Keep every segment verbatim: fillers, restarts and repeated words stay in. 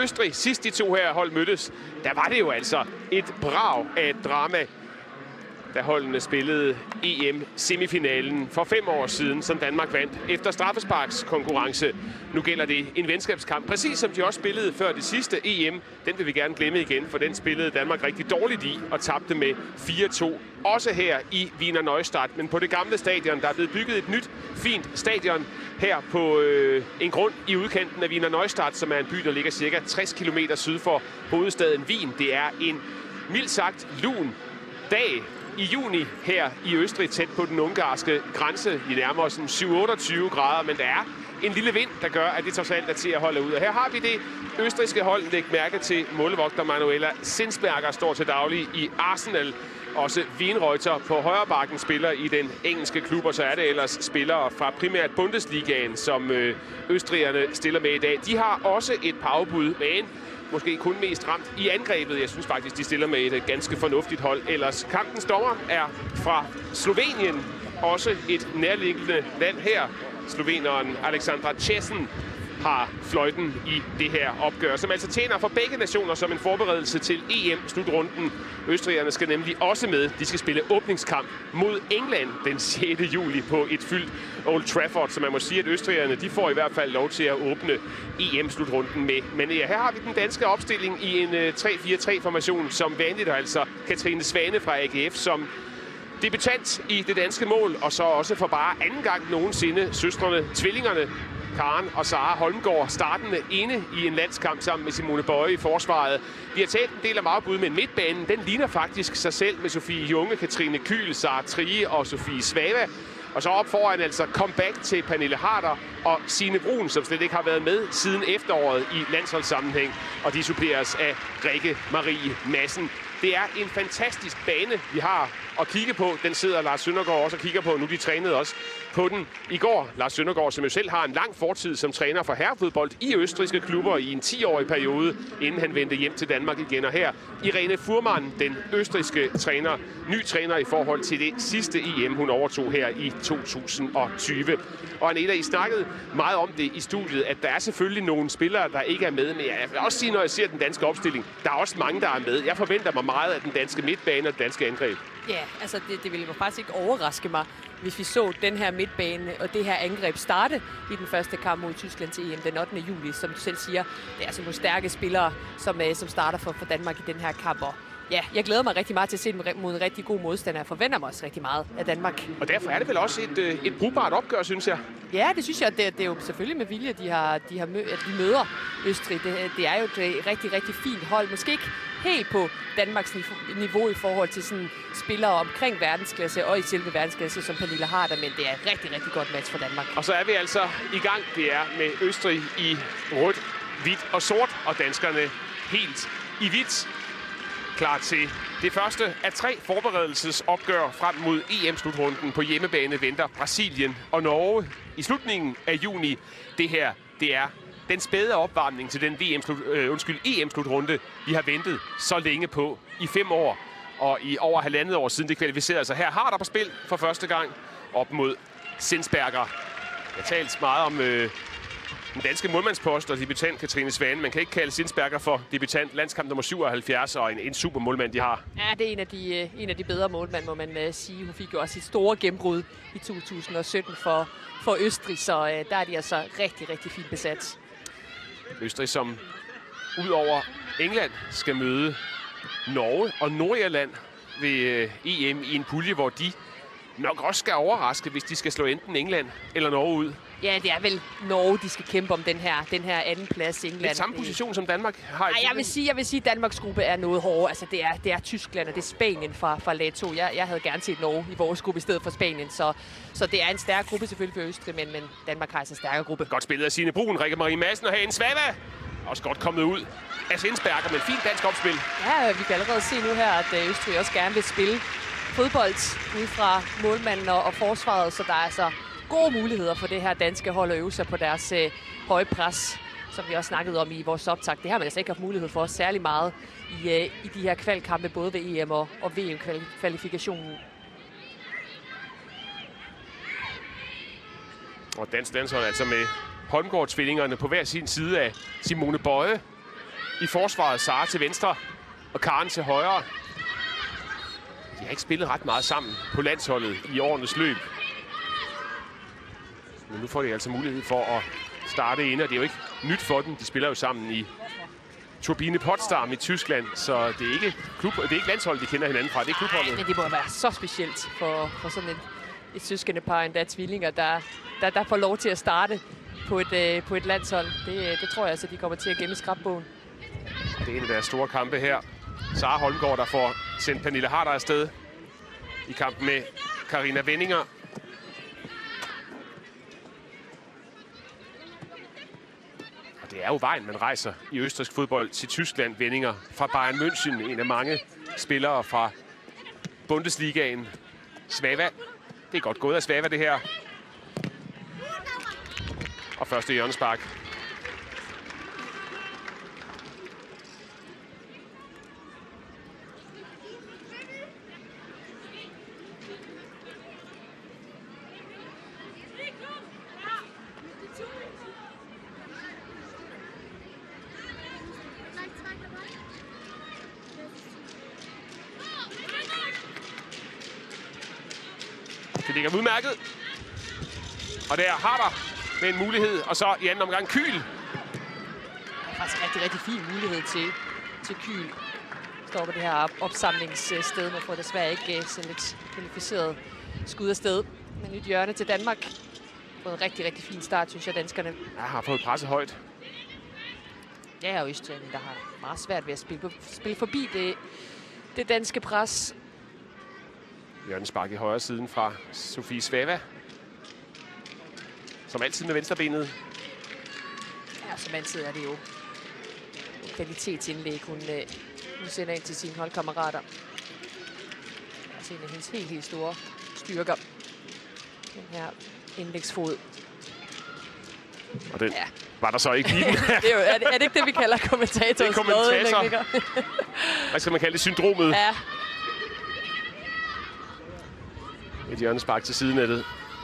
Østrig. Sidst de to her hold mødtes, der var det jo altså et brag af et drama, da holdene spillede E M-semifinalen for fem år siden, som Danmark vandt efter straffesparkskonkurrence. Nu gælder det en venskabskamp, præcis som de også spillede før det sidste E M. Den vil vi gerne glemme igen, for den spillede Danmark rigtig dårligt i og tabte med fire to. Også her i Wiener Neustadt, men på det gamle stadion. Der er blevet bygget et nyt, fint stadion her på øh, en grund i udkanten af Wiener Neustadt, som er en by, der ligger cirka tres kilometer syd for hovedstaden Wien. Det er en mildt sagt lun dag i juni her i Østrig, tæt på den ungarske grænse. Vi nærmer os en syv otteogtyve grader, men der er en lille vind, der gør, at det trods alt er til at holde ud. Og her har vi det østrigske hold. Læg mærke til målvogter Manuela Zinsberger, står til daglig i Arsenal. Også Wienreuter på højre bakken spiller i den engelske klub, og så er det ellers spillere fra primært Bundesligaen, som øh, østrigerne stiller med i dag. De har også et par afbud, men måske kun mest ramt i angrebet. Jeg synes faktisk, de stiller med et ganske fornuftigt hold. Ellers kampens dommer er fra Slovenien, også et nærliggende land her. Sloveneren Alexandra Česen har fløjten i det her opgør, som altså tjener for begge nationer som en forberedelse til E M-slutrunden. Østrigerne skal nemlig også med. De skal spille åbningskamp mod England den sjette juli på et fyldt Old Trafford, så man må sige, at østrigerne de får i hvert fald lov til at åbne E M-slutrunden med. Men ja, her har vi den danske opstilling i en tre fire tre-formation, som vanligt, altså Katrine Svane fra A G F som debutant i det danske mål, og så også for bare anden gang nogensinde søstrene, tvillingerne, Karen og Sara Holmgaard, startende inde i en landskamp sammen med Simone Bøje i forsvaret. Vi har taget en del af magtbud, men midtbanen, den ligner faktisk sig selv med Sofie Junge, Katrine Kyhl, Sara Trie og Sofie Svava. Og så op foran altså comeback til Pernille Harder og Signe Brun, som slet ikke har været med siden efteråret i landsholdssammenhæng. Og de suppleres af Rikke Marie Madsen. Det er en fantastisk bane, vi har at kigge på. Den sidder Lars Søndergaard også og kigger på. Nu de trænede også på den i går. Lars Søndergaard, som jo selv har en lang fortid som træner for herrefodbold i østrigske klubber i en ti-årig periode, inden han vendte hjem til Danmark igen. Og her Irene Fuhrmann, den østrigske træner, ny træner i forhold til det sidste E M, hun overtog her i to tusind og tyve. Og Aneta, I snakkede meget om det i studiet, at der er selvfølgelig nogle spillere, der ikke er med. Men jeg vil også sige, når jeg ser den danske opstilling, der er også mange, der er med. Jeg forventer mig meget af den danske midtbane og den danske angreb. Ja, altså det, det ville faktisk ikke overraske mig, hvis vi så den her midtbane og det her angreb starte i den første kamp mod Tyskland til E M den ottende juli. Som du selv siger, det er altså nogle stærke spillere, som, som starter for, for Danmark i den her kamp. Og ja, jeg glæder mig rigtig meget til at se dem mod en rigtig god modstander. Jeg forventer mig også rigtig meget af Danmark. Og derfor er det vel også et, et brugbart opgør, synes jeg. Ja, det synes jeg. Det, det er jo selvfølgelig med vilje, de har, de har mø, at de møder Østrig. Det, det er jo et rigtig, rigtig fint hold. Måske ikke helt på Danmarks niveau i forhold til sådan spillere omkring verdensklasse og i selve verdensklasse som Pernille Harder, men det er et rigtig, rigtig godt match for Danmark. Og så er vi altså i gang. Det er med Østrig i rødt, hvidt og sort, og danskerne helt i hvidt. Klar til det første af tre forberedelsesopgør frem mod E M-slutrunden. På hjemmebane venter Brasilien og Norge i slutningen af juni. Det her, det er den spæde opvarmning til den V M-slut, øh, undskyld, E M-slutrunde, vi har ventet så længe på i fem år. Og i over halvandet år siden det kvalificerede sig. Her har der på spil for første gang op mod Zinsberger. Jeg talt meget om øh, den danske målmandspost og debutant Katrine Svane. Man kan ikke kalde Zinsberger for debutant. Landskamp nummer syvoghalvfjerds og en, en super målmand, de har. Ja, det er en af de, en af de bedre målmænd, må man uh, sige. Hun fik jo også sit store gennembrud i to tusind og sytten for, for Østrig, så uh, der er de altså rigtig, rigtig fint besat. Østrig, som ud over England skal møde Norge og Nordirland ved uh, E M i en pulje, hvor de nok også skal overraske, hvis de skal slå enten England eller Norge ud. Ja, det er vel Norge, de skal kæmpe om den her, den her anden plads. England. Det er samme position, som Danmark har. Ej, jeg vil sige, jeg vil sige, at Danmarks gruppe er noget hårdere. Altså, det er, det er Tyskland, og det er Spanien fra, fra lag to. Jeg, jeg havde gerne set Norge i vores gruppe i stedet for Spanien. Så, så det er en stærk gruppe selvfølgelig for Østrig, men, men Danmark har altså en stærkere gruppe. Godt spillet af Signe Brun, Rikke Marie Madsen og Hagen Svava. Også godt kommet ud af Zinsberger med et fint dansk opspil. Ja, vi kan allerede se nu her, at Østrig også gerne vil spille fodbold ud fra målmanden og, og forsvaret, så der er altså gode muligheder for det her danske hold at øve sig på deres øh, høje pres, som vi også snakkede om i vores optakt. Det har man altså ikke haft mulighed for særlig meget i, øh, i de her kvalkampe, både ved E M og, og V M-kvalifikationen. Og dansk landshold altså med Holmgaard-tvillingerne på hver sin side af Simone Bøje. i forsvaret. Sara til venstre og Karen til højre. De har ikke spillet ret meget sammen på landsholdet i årenes løb. Men nu får de altså mulighed for at starte ind, og det er jo ikke nyt for dem. De spiller jo sammen i Turbine Potsdam i Tyskland, så det er ikke, klub, det er ikke landsholdet, de kender hinanden fra. Det er klubholdet. Ej, men det må være så specielt for, for sådan et, et søskende par, endda tvillinger, der, der, der får lov til at starte på et, øh, på et landshold. Det, det tror jeg altså, de kommer til at gemme i skrabbogen. Det er en af deres store kampe her. Sara Holmgaard, der får sendt Pernille Harder afsted i kampen med Karina Wenninger. Og det er jo vejen, man rejser i østrigsk fodbold til Tyskland. Wenninger fra Bayern München, en af mange spillere fra Bundesligaen. Svava. Det er godt gået af Svava, det her. Og første hjørnespark. Det ligger udmærket. Og der har der med en mulighed. Og så i anden omgang Kyl. Det er faktisk en rigtig, rigtig fin mulighed til, til Kyl. Står på det her opsamlingssted. Man får desværre ikke sendt et kvalificeret skud afsted. Men nyt hjørne til Danmark. Fået en rigtig, rigtig fin start, synes jeg, danskerne. Ja, har fået presset højt. Ja, og Østrig, der har meget svært ved at spille, spille forbi det, det danske pres. Hjørnespark i højre siden fra Sofie Svava. Som altid med venstrebenet. Ja, som altid er det jo et kvalitetsindlæg, hun, øh, hun sender ind til sine holdkammerater. Det er altså en af hendes helt, helt store styrker. Den her indlægsfod. Og den ja. var der så ikke lige. det er, jo, er, det, er det ikke det, vi kalder kommentator? Det er kommentator. Hvad skal man kalde det? Syndromet. Ja. Et hjørnespark til sidenettet.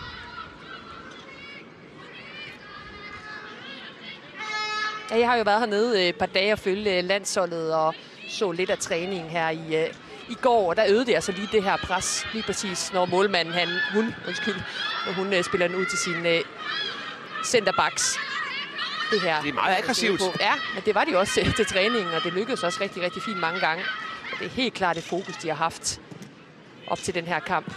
Ja, jeg har jo været hernede et par dage og følge landsholdet og så lidt af træningen her i, uh, i går. Og der øvede det altså lige det her pres, lige præcis når målmanden, han, hun, undskyld, når hun uh, spiller den ud til sin uh, centerbacks. Det her. Det er meget aggressivt. Ja, men det var de også til, til træningen, og det lykkedes også rigtig, rigtig fint mange gange. Og det er helt klart et fokus, de har haft op til den her kamp.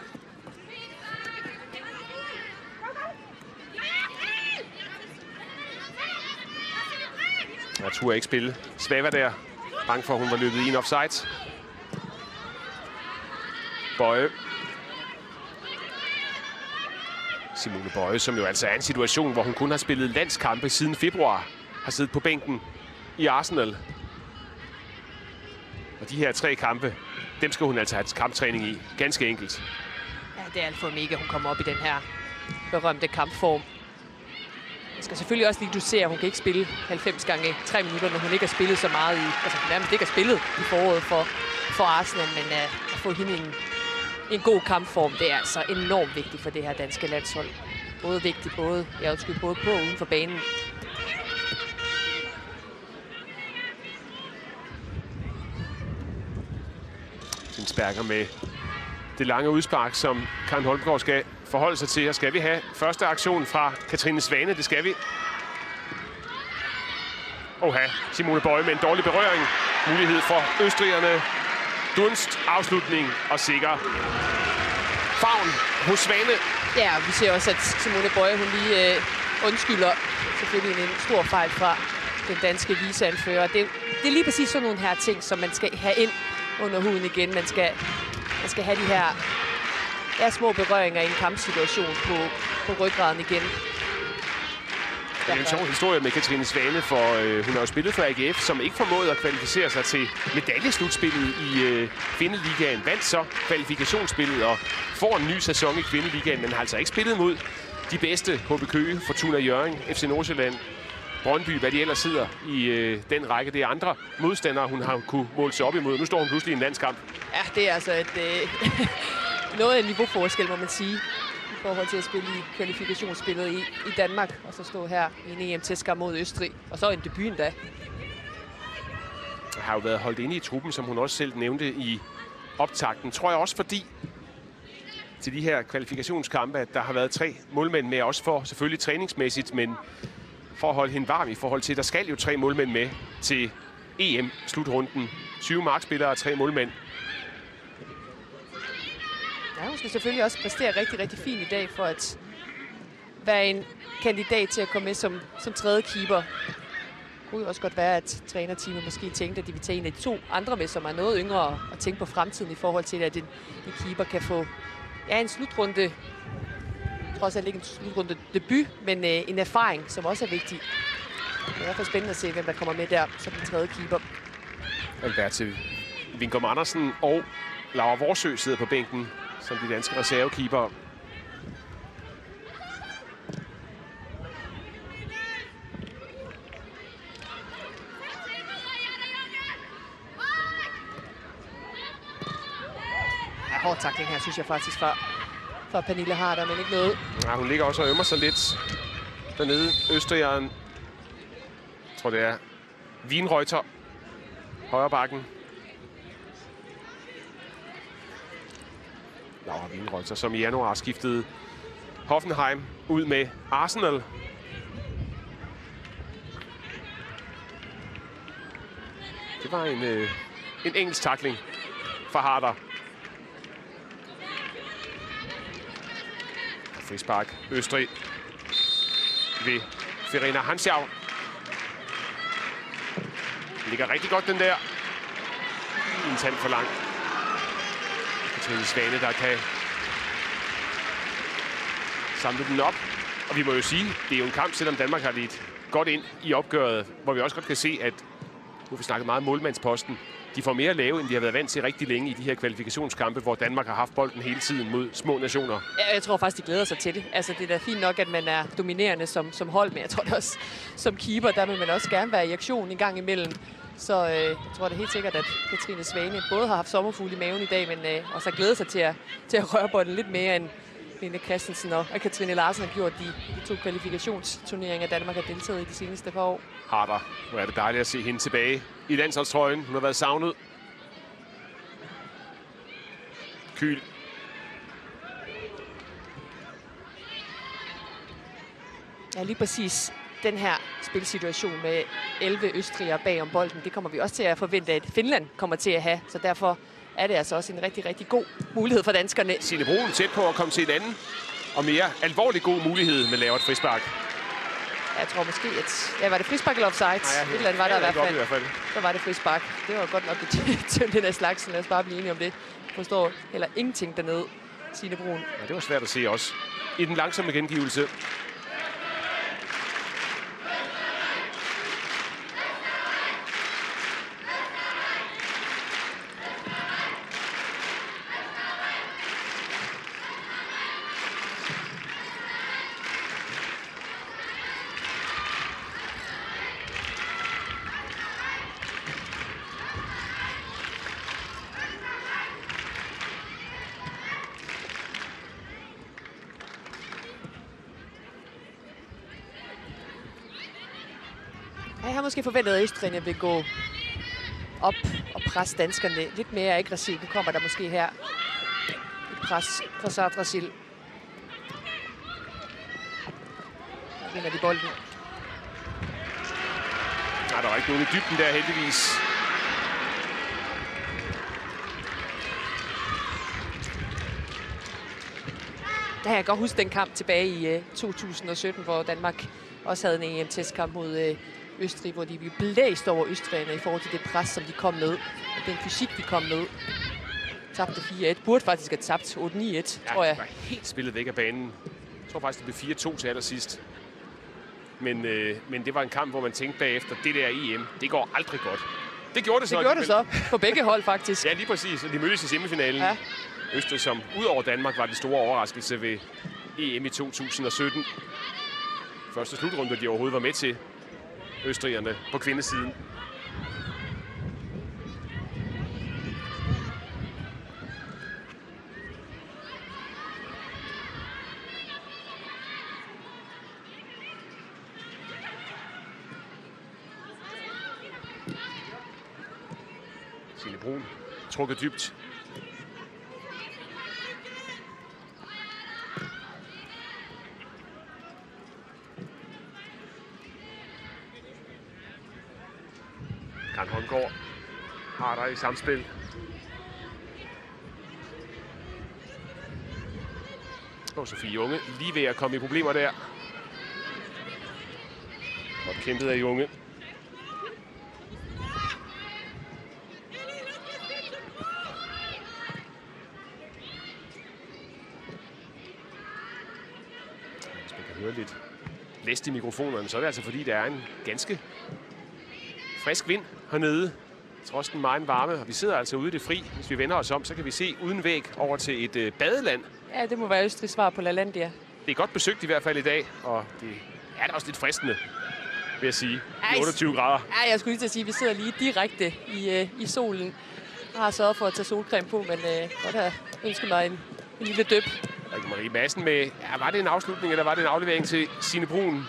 Jeg turde ikke spille. Svava der. Bange for, at hun var løbet i en offside. Bøje. Simone Bøje, som jo altså er en situation, hvor hun kun har spillet landskampe siden februar. Har siddet på bænken i Arsenal. Og de her tre kampe, dem skal hun altså have kamptræning i. Ganske enkelt. Ja, det er alt for mega, hun kommer op i den her berømte kampform. Jeg skal selvfølgelig også lige dosere, hun kan ikke spille halvfems gange tre minutter, når hun ikke har spillet så meget i, altså nærmest ikke har spillet i foråret for, for Arsenal, men uh, at få hende en, en god kampform, det er altså enormt vigtigt for det her danske landshold. Både vigtigt, både, jeg undskyld, både på og uden for banen. Sinsberger med det lange udspark, som Karen Holmgaard skal forholde sig til. Og skal vi have første aktion fra Katrine Svane? Det skal vi. Oha, Simone Bøje med en dårlig berøring. Mulighed for østrigerne. Dunst, afslutning og sikker favn hos Svane. Ja, vi ser også, at Simone Bøje, hun lige øh, undskylder selvfølgelig en stor fejl fra den danske viceanfører. Det, det er lige præcis sådan nogle her ting, som man skal have ind under huden igen. Man skal, man skal have de her ja, små berøringer i en kampsituation på, på ryggraden igen. Det er en sjov historie med Katrine Svane, for øh, hun har jo spillet for A G F, som ikke formåede at kvalificere sig til medaljeslutspillet i øh, Kvindeligaen. Vandt så kvalifikationsspillet og får en ny sæson i Kvindeligaen, men har altså ikke spillet mod de bedste. H B Køge, Fortuna Hjørring, F C Nordsjælland, Brøndby, hvad de ellers sidder i øh, den række. Det er andre modstandere, hun har kunne måle sig op imod. Nu står hun pludselig i en landskamp. Ja, det er altså et, øh, noget af en niveauforskel, må man sige, i forhold til at spille i kvalifikationsspillet i, i Danmark, og så stå her i en E M-testkamp mod Østrig, og så en debut endda. har jo været holdt inde i truppen, som hun også selv nævnte i optakten. Tror jeg også fordi til de her kvalifikationskampe, at der har været tre målmænd med, også for selvfølgelig træningsmæssigt, men for at holde hende varm i forhold til, der skal jo tre målmænd med til E M-slutrunden. tyve markspillere og tre målmænd. Ja, hun skal selvfølgelig også præstere rigtig, rigtig fint i dag for at være en kandidat til at komme med som, som tredje keeper. Det kunne jo også godt være, at trænerteamet måske tænkte, at de vil tage en af de to andre med, som er noget yngre, og tænke på fremtiden i forhold til, at en, en keeper kan få ja, en slutrunde. Trods alt ikke en slutrunde debut, men øh, en erfaring, som også er vigtig. Det er i hvert fald spændende at se, hvem der kommer med der som den tredje keeper. Alberte Vingum Andersen og Laura Vorsø sidder på bænken som de danske reservekeeper. Ja, hård tackling her, synes jeg faktisk, fra, fra Pernille Harder, men ikke noget. Ja, hun ligger også og ømmer sig lidt dernede. Østrigeren, jeg tror det er Wienreuter, højre bakken. Laura Wienreuter, som i januar skiftede Hoffenheim ud med Arsenal. Det var en, øh, en engelsk tackling for Harder. Frispark. Østrig ved Verena Hansjau. Ligger rigtig godt, den der. En tand for lang. Katrine Svane, der kan samle den op. Og vi må jo sige, det er jo en kamp, selvom Danmark har lidt godt ind i opgøret, hvor vi også godt kan se, at nu har vi snakket meget om målmandsposten. De får mere at lave, end de har været vant til rigtig længe i de her kvalifikationskampe, hvor Danmark har haft bolden hele tiden mod små nationer. Ja, jeg tror faktisk, de glæder sig til det. Altså, det er da fint nok, at man er dominerende som, som hold, men jeg tror det også, som keeper, der vil man også gerne være i aktion en gang imellem. Så øh, jeg tror det er helt sikkert, at Katrine Svane både har haft sommerfugle i maven i dag, men øh, også har glædet sig til at, til at røre bolden lidt mere, end Lene Christensen og Katrine Larsen har gjort de, de to kvalifikationsturneringer, Danmark har deltaget i de seneste par år. Harder, hvor er det dejligt at se hende tilbage i landsholdstrøjen. Hun har været savnet. Kyl. Ja, lige præcis den her spilsituation med elleve østrigere bag om bolden, det kommer vi også til at forvente, at Finland kommer til at have. Så derfor er det altså også en rigtig, rigtig god mulighed for danskerne. Signe Broen tæt på at komme til en anden og mere alvorlig god mulighed med lavt frispark. Jeg tror måske, at... Ja, var det frispark eller offside? Nej, ja, et eller andet var der i hvert fald. i hvert fald. Så var det frispark. Det var godt nok et tyndt den af slagsen. Lad os bare blive enige om det. Jeg forstår heller ingenting dernede, Signe Broen. Ja, det var svært at se også i den langsomme gengivelse. Jeg har måske forventet, at østrigerne vil gå op og presse danskerne lidt mere aggressivt. Nu kommer der måske her et pres fra Sartrasil. Der vinder de bolden. Nej, der var ikke nogen i dybden der, heldigvis. Der kan jeg godt huske den kamp tilbage i uh, to tusind og sytten, hvor Danmark også havde en E M-testkamp mod uh, Østrig, hvor de blev blæst over østrigerne i forhold til det pres, som de kom med, og den fysik, de kom med. Tabte fire et. Burde faktisk have tabt otte ni et, ja, tror jeg. Det var helt spillet væk af banen. Jeg tror faktisk, det blev fire to til allersidst. Men, øh, men det var en kamp, hvor man tænkte bagefter, det der E M, det går aldrig godt. Det gjorde det så. Det gjorde det så, på begge hold faktisk. Ja, lige præcis. De mødtes i semifinalen. Ja. Østrig, som ud over Danmark var den store overraskelse ved E M i to tusind og sytten. Første slutrunde, de overhovedet var med til, østrigerne på kvindesiden. Signe Brun trukket dybt. Karen Holmgaard har der i samspil. Og Sofie Junge lige ved at komme i problemer der. Godt kæmpet af Junge. Hvis man kan høre lidt læst i mikrofonerne, så er det altså fordi, der er en ganske frisk vind hernede. Trods den meget varme, og vi sidder altså ude i det fri. Hvis vi vender os om, så kan vi se uden væg over til et øh, badeland. Ja, det må være Østrigs svar på LaLandia. Det er godt besøgt i hvert fald i dag, og det er da også lidt fristende, vil jeg sige. I otteogtyve grader. Ja, jeg skulle lige til at sige, at vi sidder lige direkte i, øh, i solen. Jeg har sørget for at tage solcreme på, men øh, godt have ønsket mig en, en lille døb. Rikke Marie Madsen med, ja, var det en afslutning, eller var det en aflevering til Signe Brun?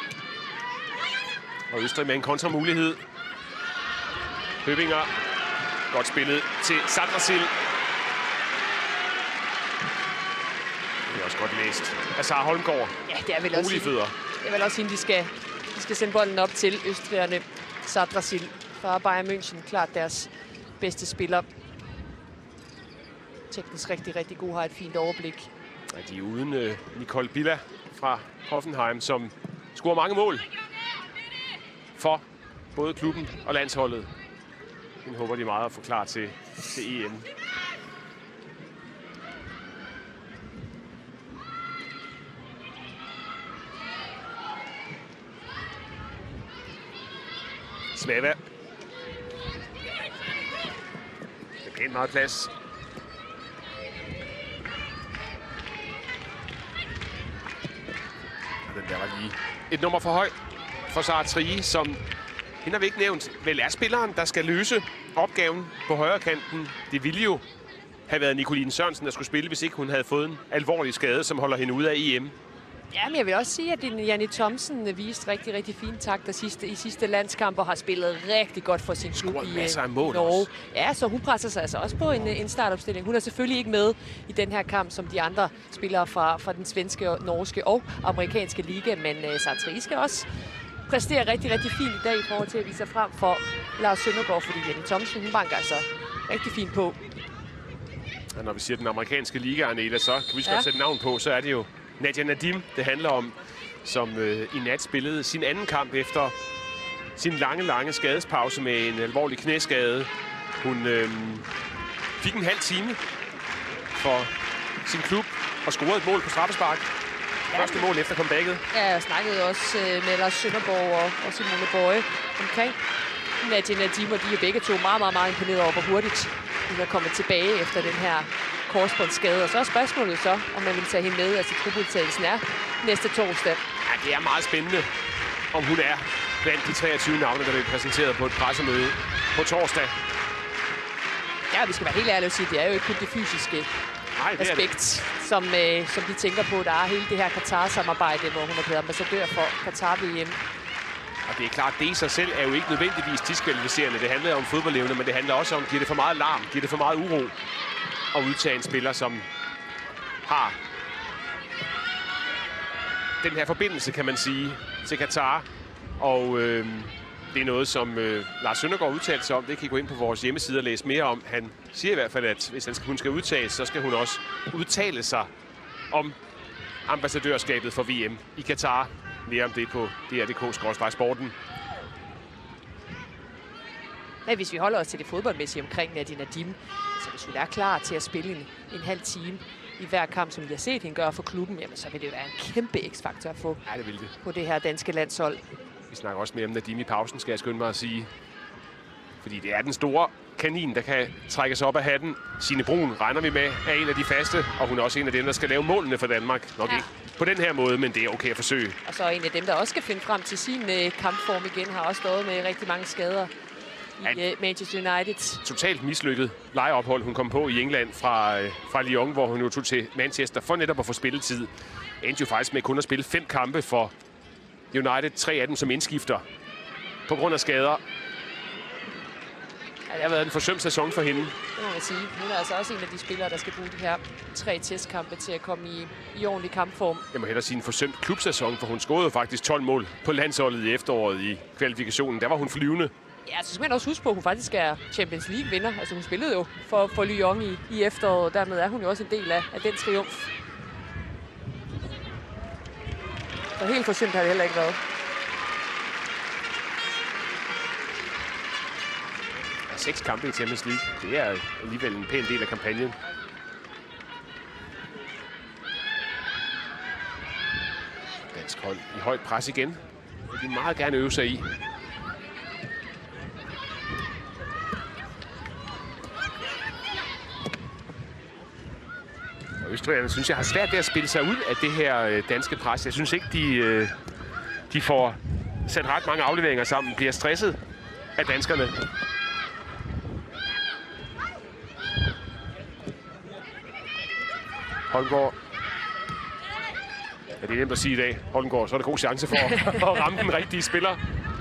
Og Østrig med en kontramulighed. Høbinger. Godt spillet til Sandrasil. Det er også godt læst af Sara Holmgaard. Ja, det er vel også, fødder. det er vel også hende, de skal, de skal sende bolden op til østrigerne. Sandrasil fra Bayern München. Klart deres bedste spiller. Teknisk rigtig, rigtig god, har et fint overblik. Ja, de er uden uh, Nicole Billa fra Hoffenheim, som scorer mange mål for både klubben og landsholdet. Den håber de meget at få klar til, til E M. Smava. Det er pænt meget plads. Den der var lige et nummer for højt for Sara Trie, som hende har vi ikke nævnt. Vel er spilleren, der skal løse opgaven på højre kanten. Det ville jo have været Nicoline Sørensen, der skulle spille, hvis ikke hun havde fået en alvorlig skade, som holder hende ude af E M. Ja, men jeg vil også sige, at Janni Thomsen viste rigtig, rigtig fine takter sidste, i sidste landskamp og har spillet rigtig godt for sin klub i Norge. Også. Ja, så hun presser sig altså også på en, en startopstilling. Hun er selvfølgelig ikke med i den her kamp, som de andre spillere fra, fra den svenske, norske og amerikanske liga, men uh, Sara Trie skal også præstere rigtig, rigtig fint i dag i forhold til at vise sig frem for Lars Søndergaard, fordi Janni Thomsen, hun banker altså rigtig fint på. Og når vi siger den amerikanske liga, Arnela, så kan vi skal ja. sætte navn på, så er det jo Nadia Nadim, det handler om, som øh, i nat spillede sin anden kamp efter sin lange, lange skadespause med en alvorlig knæskade. Hun øh, fik en halv time for sin klub og scorede et mål på straffespark. Ja. Første mål efter comebacket. Ja, jeg snakkede også øh, med Lars Søndergaard og, og Simone Bøje omkring Nadia Nadim, og de er begge to meget, meget, meget imponeret over, hvor hurtigt hun er kommet tilbage efter den her korsbåndsskade. Og så er spørgsmålet så, om man vil tage hende med. Altså trupudtagelsen er næste torsdag. Ja, det er meget spændende, om hun er blandt de treogtyve navne, der bliver præsenteret på et pressemøde på torsdag. Ja, vi skal være helt ærlige og sige, det er jo ikke kun det fysiske Nej, det aspekt, det. Som, øh, som de tænker på. Der er hele det her Katar-samarbejde, hvor hun er blevet ambassadør for Katar-V M. Og det er klart, det i sig selv er jo ikke nødvendigvis diskvalificerende. Det handler om fodboldevne, men det handler også om, giver det for meget larm, giver det for meget uro at udtage en spiller, som har den her forbindelse, kan man sige, til Katar. Og øh, det er noget, som øh, Lars Søndergaard udtalte sig om. Det kan I gå ind på vores hjemmeside og læse mere om. Han siger i hvert fald, at hvis hun skal udtages, så skal hun også udtale sig om ambassadørskabet for V M i Katar. Mere om det på D R punktum D K sporten. Men hvis vi holder os til det fodboldmæssige omkring Nadia Nadim, så hvis hun er klar til at spille en, en halv time i hver kamp, som vi har set hende gøre for klubben, jamen, så vil det være en kæmpe x-faktor at få ja, det vil det. På det her danske landshold. Vi snakker også mere om Nadim i pausen, skal jeg skynde mig at sige. Fordi det er den store kanin, der kan trækkes op af hatten. Signe Brun regner vi med er en af de faste, og hun er også en af dem, der skal lave målene for Danmark. Nok ja. ikke på den her måde, men det er okay at forsøge. Og så en af dem, der også skal finde frem til sin øh, kampform igen, har også stået med rigtig mange skader i øh, Manchester United. Totalt mislykket lejeophold, hun kom på i England fra, øh, fra Lyon, hvor hun jo tog til Manchester for netop at få spilletid. Endte jo faktisk med kun at spille fem kampe for United, tre af dem som indskifter på grund af skader. det har været en forsømt sæson for hende. Det må man sige. Hun er altså også en af de spillere, der skal bruge de her tre testkampe til at komme i, i ordentlig kampform. Jeg må hellere sige en forsømt klubsæson, for hun scorede jo faktisk tolv mål på landsholdet i efteråret i kvalifikationen. Der var hun flyvende. Ja, så skal man også huske på, at hun faktisk er Champions League-vinder. Altså hun spillede jo for, for Lyon i, i efteråret, og dermed er hun jo også en del af, af den triumf. Så helt forsømt har det heller ikke været. Seks kampe i Champions League. Det er alligevel en pæn del af kampagnen. Dansk hold i højt pres igen. Det vil de meget gerne øve sig i. Og østrigerne synes jeg har svært ved at spille sig ud af det her danske pres. Jeg synes ikke, de, de får sat ret mange afleveringer sammen. Bliver stresset af danskerne. Holmgaard. Ja, det er nemt at sige i dag. Holmgaard, så er der god chance for at ramme den rigtige spiller.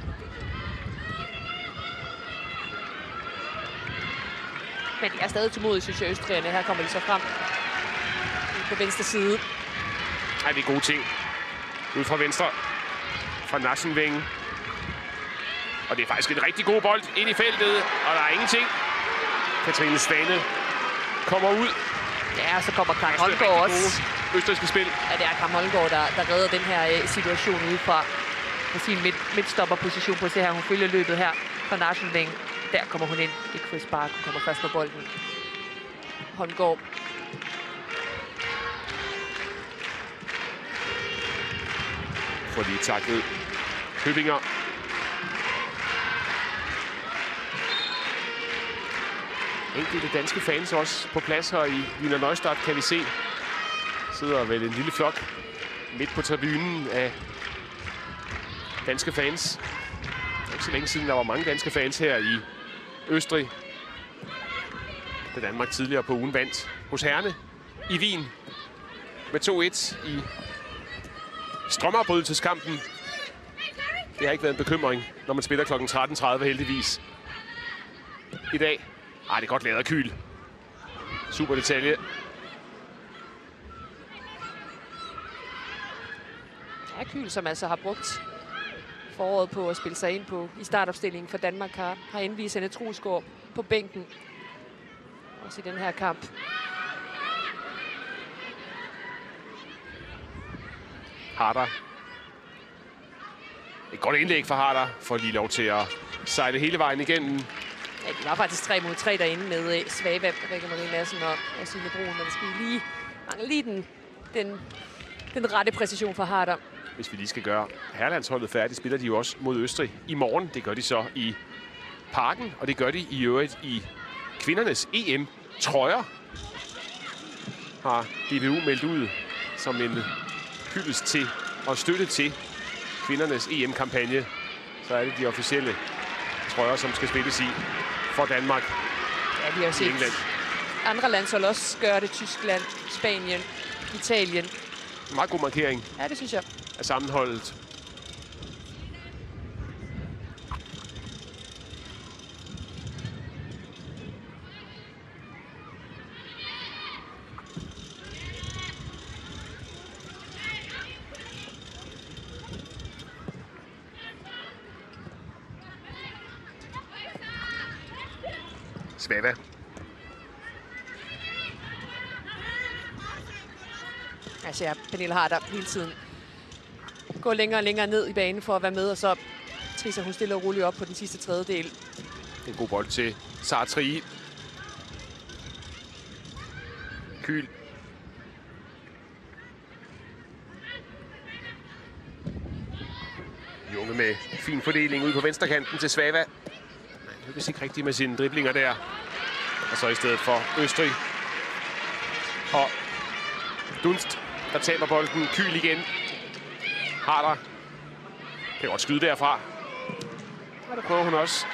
Men de er stadig tålmodige, synes jeg, østrigerne. Her kommer de så frem på venstre side. Ej, det er gode ting. Ud fra venstre. Fra Nasenvængen. Og det er faktisk en rigtig god bold ind i feltet. Og der er ingenting. Katrine Svane kommer ud. Ja, så kommer Kram Holmgaard også. Østrigske spil. Ja, det er Kram Holmgaard, der, der redder den her uh, situation udefra. På sin midt, midtstopperposition på se her. Hun følger løbet her fra Nasenvængen. Der kommer hun ind i Chris Bark. Hun kommer først på bolden. Holmgaard. Får lige taklet Høbinger. Enkelte danske fans også på plads her i Wiener Neustadt, kan vi se. Sidder vel en lille flok midt på tribunen af danske fans. Det er ikke så længe siden, der var mange danske fans her i Østrig. Da Danmark tidligere på ugen vandt hos herrene i Wien med to et i strømafbrydelseskampen. Det har ikke været en bekymring, når man spiller klokken tretten tredive heldigvis. I dag. Ej, det er godt lavet af Kyl. Super detalje. Ja, Kyl, som altså har brugt foråret på at spille sig ind på i startopstillingen for Danmark, har, har indvist Anne Trusgaard på bænken. Også i den her kamp. Harder. Et godt indlæg for Harder. Får lige lov til at sejle hele vejen igennem. Ja, de var faktisk tre mod tre derinde med uh, Svava, Rikke Marie Madsen og, og Signe Broen. Men skal lige mangle lige den, den, den rette præcision for Harder. Hvis vi lige skal gøre herrelandsholdet færdigt, spiller de jo også mod Østrig i morgen. Det gør de så i Parken, og det gør de i øvrigt i kvindernes E M-trøjer. Har D B U meldt ud som en hyldest til og støtte til kvindernes E M-kampagne. Så er det de officielle trøjer, som skal spilles i for Danmark. Ja, vi har set England. Andre landshold også gør det. Tyskland, Spanien, Italien. En meget god markering. Ja, det synes jeg. Af sammenholdet. Svava. Altså, ja, Pernille Harder hele tiden går længere og længere ned i banen for at være med, og så trisser hun stille og roligt op på den sidste tredjedel. En god bold til Sartri. Kyl. Junge med fin fordeling ud på venstrekanten til Svava. Han lykkes ikke rigtigt med sine driblinger der. Og så i stedet for Østrig. Og Dunst, der taber bolden. Kyl igen. Harder. Kan godt skyde derfra. Og der prøver hun også.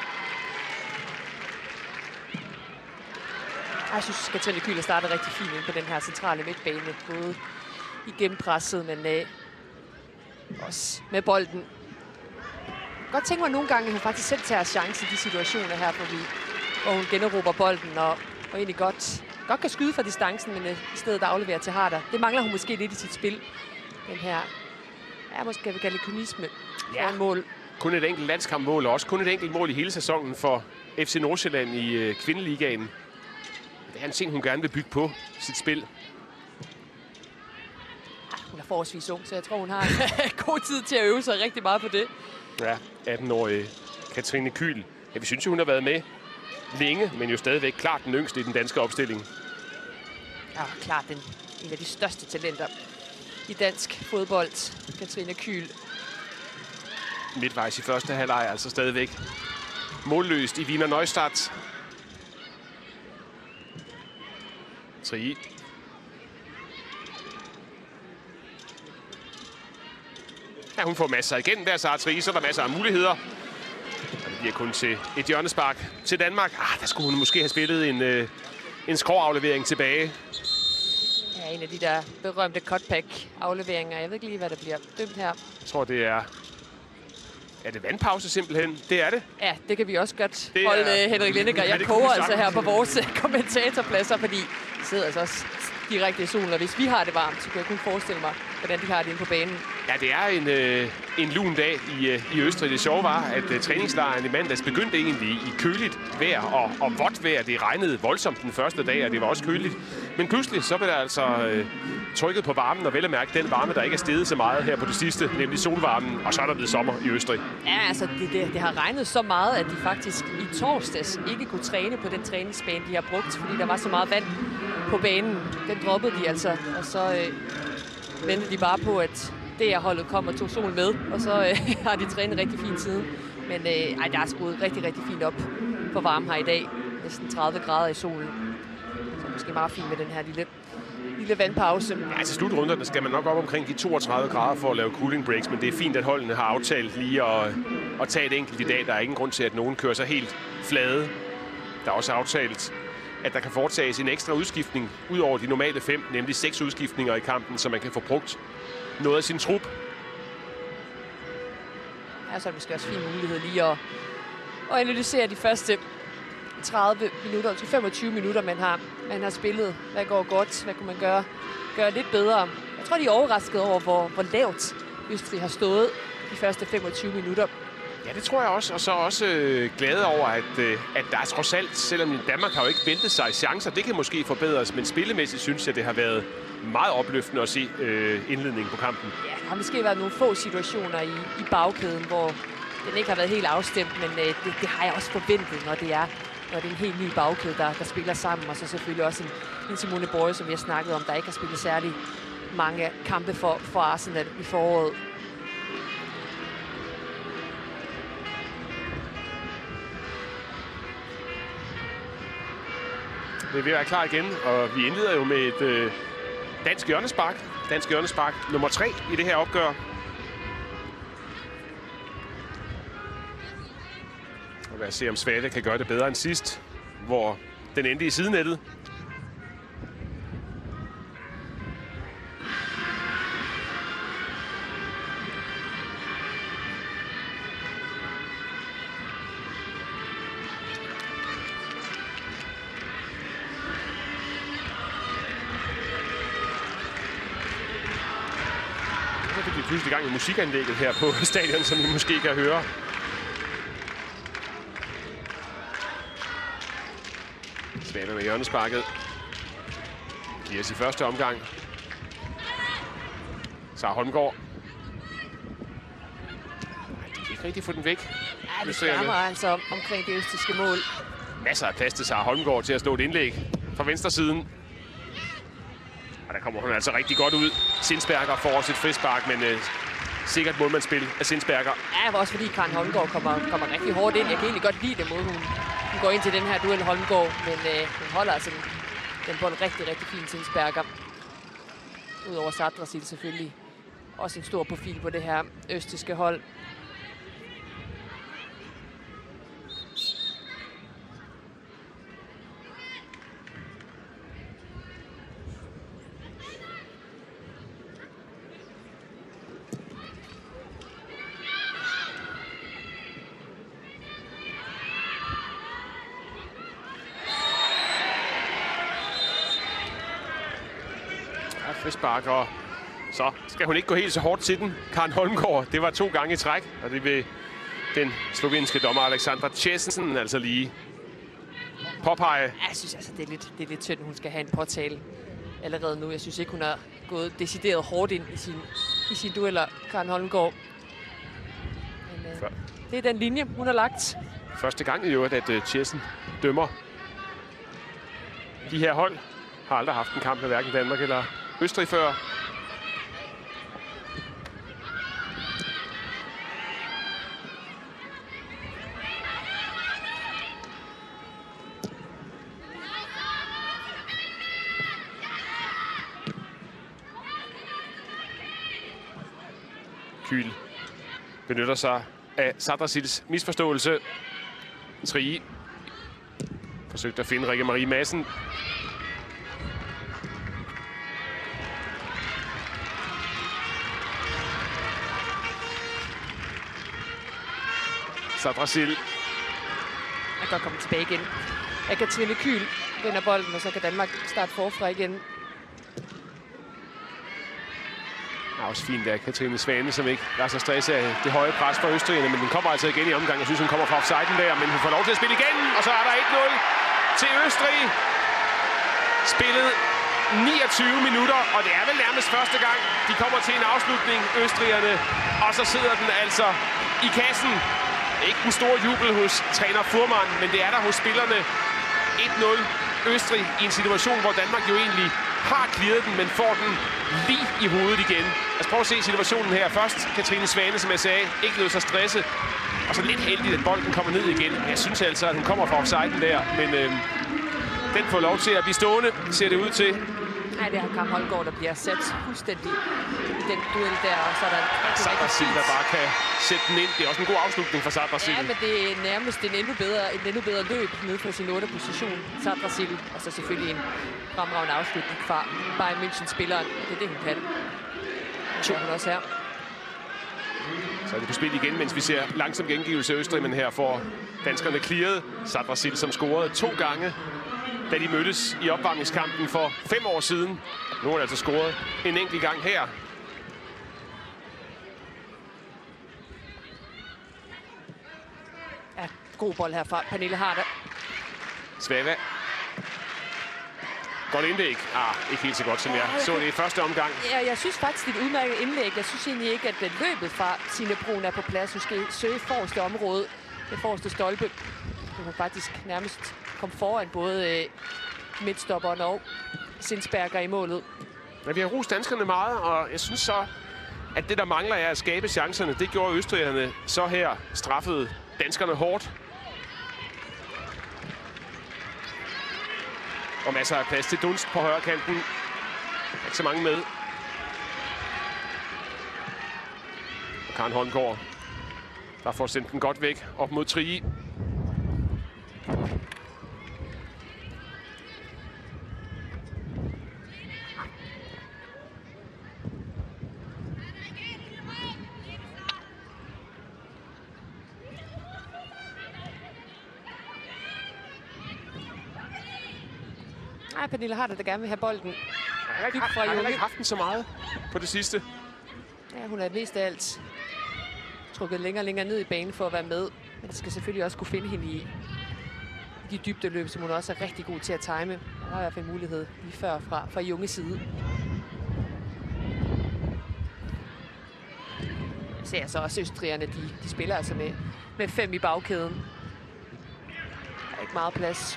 Jeg synes, Katrine Kyl har startet rigtig fint ind på den her centrale midtbane. Både igennem presset, men øh, også med bolden. Jeg kan godt tænke mig nogle gange, at hun faktisk selv tager chance i de situationer her, hvor vi hvor hun generober bolden og, og egentlig godt, godt kan skyde fra distancen, men i stedet afleverer til Harder. Det mangler hun måske lidt i sit spil. Den her, ja, måske kan vi kalde det kynisme for en mål. Kun et enkelt landskampmål, og også kun et enkelt mål i hele sæsonen for F C Nordsjælland i øh, kvindeligaen. Det er en ting, hun gerne vil bygge på sit spil. Hun er forholdsvis ung, så jeg tror, hun har god tid til at øve sig rigtig meget på det. Ja, atten-årige Katrine Kyhl. Ja, vi synes jo, hun har været med længe, men jo stadigvæk klart den yngste i den danske opstilling. Ja, klart den, en af de største talenter i dansk fodbold, Katrine Kyhl. Midtvejs i første halvleg, altså stadigvæk målløst i Wiener Neustadt. Tri. Ja, hun får masser igen. Der så Tri, så er der masser af muligheder. Og det bliver kun til et hjørnespark til Danmark. Ah, der skulle hun måske have spillet en, øh, en skråaflevering tilbage. Ja, en af de der berømte cutback-afleveringer. Jeg ved ikke lige, hvad der bliver dømt her. Jeg tror, det er... Er det vandpause simpelthen? Det er det. Ja, det kan vi også godt det holde, er... Henrik Lindegaard. Jeg koger altså her på vores kommentatorpladser, fordi vi sidder altså også direkte i solen. Og hvis vi har det varmt, så kan jeg kun forestille mig, hvordan de har det inde på banen. Ja, det er en, øh, en lun dag i, øh, i Østrig. Det sjove var, at øh, træningslejren i mandags begyndte egentlig i køligt vejr og, og vådt vejr. Det regnede voldsomt den første dag, og det var også køligt. Men pludselig så blev der altså øh, trykket på varmen, og vel at mærke den varme, der ikke er steget så meget her på det sidste, nemlig solvarmen, og så er der blevet sommer i Østrig. Ja, altså det, det, det har regnet så meget, at de faktisk i torsdags ikke kunne træne på den træningsbane, de har brugt, fordi der var så meget vand på banen. Den droppede de altså, og så øh, ventede de bare på, at D R-holdet kom og tog sol med, og så øh, har de trænet rigtig fint siden. Men øh, ej, der er skruet rigtig, rigtig fint op for varmen her i dag. Næsten tredive grader i solen. Så er måske meget fint med den her lille, lille vandpause. Ja, til slutrunderne skal man nok op omkring de toogtredive grader for at lave cooling breaks, men det er fint, at holdene har aftalt lige at, at tage et enkelt i dag. Der er ingen grund til, at nogen kører sig helt flade. Der er også aftalt, at der kan foretages en ekstra udskiftning ud over de normale fem, nemlig seks udskiftninger i kampen, så man kan få brugt noget af sin trup. Ja, så er det måske også fin mulighed lige at, at analysere de første tredive minutter, altså femogtyve minutter, man har, man har spillet. Hvad går godt? Hvad kunne man gøre, gøre lidt bedre? Jeg tror, de er overrasket over, hvor, hvor lavt Østrig har stået de første femogtyve minutter. Ja, det tror jeg også. Og så også øh, glade over, at, øh, at der er trods alt, selvom Danmark har jo ikke ventet sig chancer, det kan måske forbedres, men spillemæssigt synes jeg, det har været meget opløftende at se øh, indledningen på kampen. Ja, der har måske været nogle få situationer i, i bagkæden, hvor den ikke har været helt afstemt, men øh, det, det har jeg også forventet, når det er, når det er en helt ny bagkæde, der, der spiller sammen. Og så selvfølgelig også en, en Simone Borge, som vi har snakket om, der ikke har spillet særlig mange kampe for, for Arsenal i foråret. Det er ved at være klar igen, og vi indleder jo med et øh, dansk hjørnespark. Dansk hjørnespark nummer tre i det her opgør. Og lad os se, om Svane kan gøre det bedre end sidst, hvor den endte i sidenettet. Så fik vi pludselig i gang med musikanlægget her på stadion, som I måske kan høre. Svane med hjørnesparket. Giver os i første omgang. Sara Holmgaard. Nej, de kan ikke rigtig få den væk. Ja, det skærmer altså omkring det østrigske mål. Masser af plads til Sara Holmgaard til at slå et indlæg fra venstre siden. Og der kommer hun altså rigtig godt ud. Sindsberger får også et frispark, men øh, sikkert målmandsspil af Sindsberger. Ja, også fordi Karen Holmgaard kommer, kommer rigtig hårdt ind. Jeg kan egentlig godt lide det måde, hun, hun går ind til den her duel Holmgaard, men øh, hun holder altså den, den bold rigtig, rigtig fint, Sindsberger. Udover Sadrasil selvfølgelig. Også en stor profil på det her østrigske hold. frispark, og så skal hun ikke gå helt så hårdt til den. Karen Holmgaard, det var to gange i træk, og det vil den slovenske dommer Alexandra Tjesensen altså lige påpege. Jeg synes altså, det er lidt, det er lidt tyndt, hun skal have en påtale allerede nu. Jeg synes ikke, hun har gået decideret hårdt ind i sin, i sin dueller, Karen Holmgaard. Men øh, det er den linje, hun har lagt. Første gang i øvrigt, at uh, Tjessen dømmer. De her hold har aldrig haft en kamp med hverken Danmark eller Østrig før. Kyl benytter sig af Sadrasils misforståelse. Trie forsøgte at finde Rikke Marie Madsen. Sadrasil. Man kan komme tilbage igen. Katrine Kyl vinder bolden, og så kan Danmark starte forfra igen. Det er også fint, at Katrine Svane, som ikke lader sig stresse af det høje pres for østrigerne, men den kommer altså igen i omgang. Jeg synes, hun kommer fra offsiden der, men hun får lov til at spille igen, og så er der et nul til Østrig. Spillet niogtyve minutter, og det er vel nærmest første gang, de kommer til en afslutning, østrigerne, og så sidder den altså i kassen. Ikke den store jubel hos træner Furman, men det er der hos spillerne. et nul Østrig i en situation, hvor Danmark jo egentlig har clearet den, men får den lige i hovedet igen. Altså prøv at se situationen her. Først Katrine Svane, som jeg sagde, ikke lød sig stresse. Og så lidt heldigt, at bolden kommer ned igen. Jeg synes altså, at hun kommer fra offsiden der, men øh, den får lov til at blive stående, ser det ud til. Nej, det er Karen Holmgaard, der bliver sat fuldstændig i den duel der, og så er der en rigtig, rigtig Sadrasil, der bare kan sætte den ind. Det er også en god afslutning for Sadrasil. Ja, men det er nærmest en endnu bedre, en endnu bedre løb nede på sin otte position. Sadrasil, og så selvfølgelig en fremragende afslutning fra Bayern München-spilleren. Det er det, hun kan. Det gør hun også her. Så er det på spil igen, mens vi ser langsom gengivelse af Østrig, men her får danskerne clearet. Sadrasil, som scorede to gange, da de mødtes i opvarmningskampen for fem år siden. Nu har han altså scoret en enkelt gang her. Ja, god bold herfra. Pernille Harder. Svava. Godt indlæg. Ah, ikke helt så godt, som jeg så det i første omgang. Ja, jeg synes faktisk, det er et udmærket indlæg. Jeg synes egentlig ikke, at løbet fra Signe Brun er på plads. Hun skal søge forreste område. Det forreste stolpe. Hun kan faktisk nærmest komme foran både øh, midtstopperen og Sinsberger i målet. Men vi har rost danskerne meget, og jeg synes så, at det, der mangler, er at skabe chancerne. Det gjorde østrigerne så her. Straffede danskerne hårdt. Og masser af plads til Dunst på højrekanten. Ikke så mange med. Og Karen Holmgaard, der får sendt den godt væk op mod Trie. Nej, Pernille Harder, der gerne vil have bolden. Jeg har ikke, haft, jeg har ikke haft den så meget på det sidste. Ja, hun er mest af alt trukket længere og længere ned i banen for at være med. Men det skal selvfølgelig også kunne finde hende i de dybdeløb, som hun også er rigtig god til at time. Der er i hvert fald en mulighed lige før fra, fra Junge side. Jeg ser så også østrigerne, de, de spiller altså med, med fem i bagkæden. Der er ikke meget plads.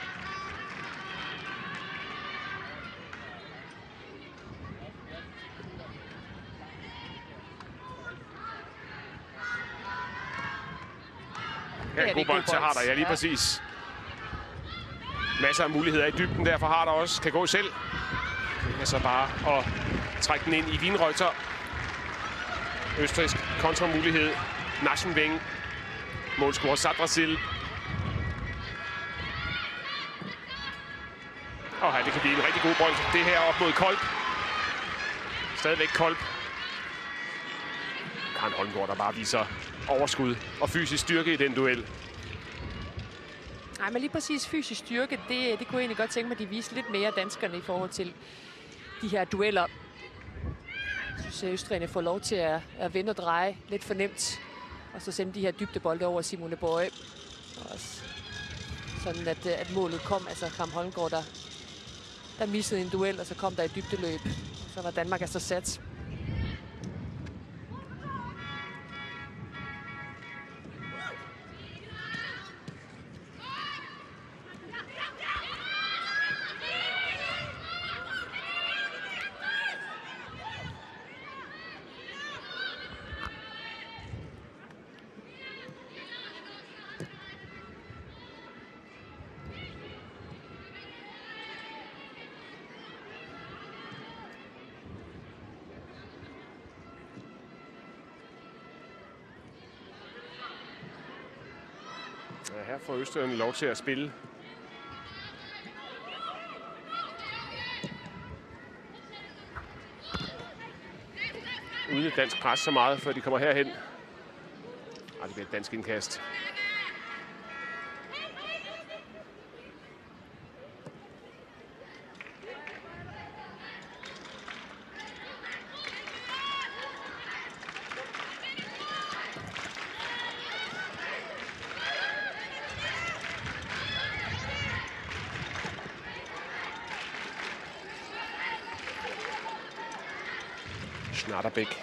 Ja, god bold til Harder, ja, lige ja. Præcis. Masser af muligheder i dybden der for Harder også. Kan gå selv. Det er så bare at trække den ind i Wienreuter. Østrigsk kontramulighed. Naschenweng. Målscorer Sadrasil. Og her, det kan blive en rigtig god bold. Det her op mod Kolb. Stadigvæk Kolb. Karen Holmgaard, der bare viser overskud og fysisk styrke i den duel. Nej, men lige præcis fysisk styrke, det, det kunne jeg egentlig godt tænke mig, at de viste lidt mere danskerne i forhold til de her dueller. Jeg synes, at østrigerne får lov til at, at vende og dreje lidt for nemt. Og så sende de her dybdebolde over Simone Bøje. Også sådan, at, at målet kom. Altså Kram Holmgaard, der, der missede en duel, og så kom der et dybdeløb. Og så var Danmark altså sat. Ja, her får østrigerne lov til at spille. Uden et dansk pres så meget, før de kommer herhen. Ej, det bliver et dansk indkast. Schnatterbæk.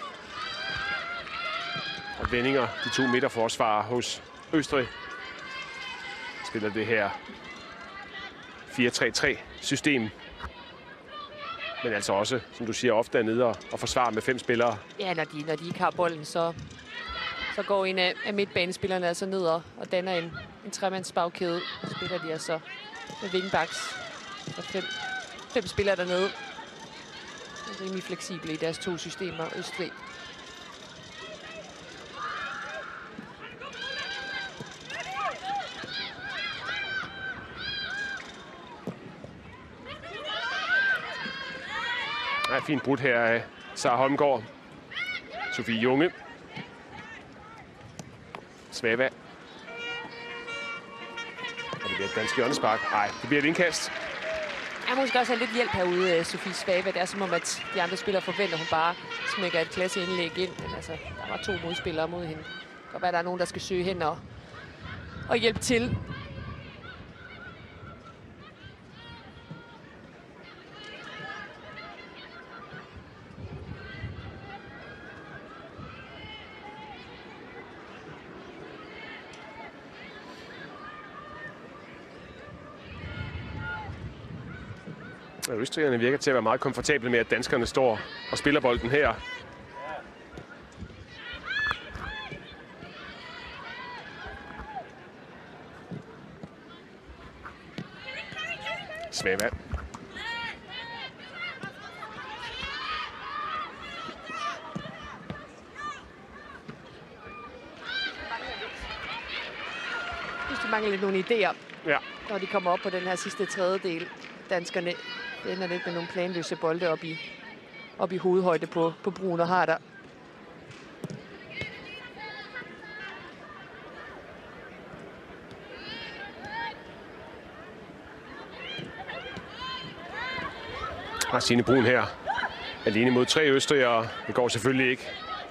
Og vendinger, de to midterforsvarer hos Østrig. Spiller det her fire tre tre system. Men altså også, som du siger, ofte er nede og, og forsvarer med fem spillere. Ja, når de, når de ikke har bolden, så, så går en af, af midtbanespillerne altså ned og, og danner en, en tremandsbagkæde. Så spiller de altså med wingbacks. Så fem, fem spillere dernede. De er rimelig fleksible i deres to systemer, Østrig. Ja, fint brudt her af Sara Holmgaard. Sofie Junge. Svava. Og det bliver et dansk hjørnespark. Nej, det bliver et indkast. Jeg må måske også have lidt hjælp herude, Sofie Svava. Det er som om, at de andre spillere forventer, at hun bare smækker et klasseindlæg ind. Men altså, der var to modspillere mod hende. Det kan godt være, at der er nogen, der skal søge hen og, og hjælpe til. Østrigerne virker til at være meget komfortable med, at danskerne står og spiller bolden her. Svava. De mangler lidt nogle idéer, Ja. når de kommer op på den her sidste tredjedel. Danskerne ender lidt med nogle planløse bolde op i, op i hovedhøjde på, på Brun og Harder. Har Signe Brun her. Alene mod tre østrigere. Det går selvfølgelig ikke.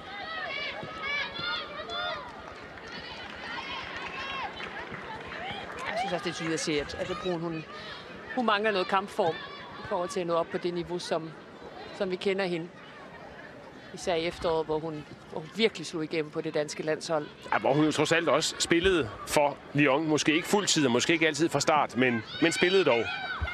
Jeg synes også, det er tydeligt at se, at, at Brun, hun, hun mangler noget kampform i forhold til at nå op på det niveau, som, som vi kender hende. Især i efteråret, hvor hun, hvor hun virkelig slog igennem på det danske landshold. Ja, hvor hun jo trods alt også spillede for Lyon. Måske ikke fuldtid, og måske ikke altid fra start, men, men spillede dog.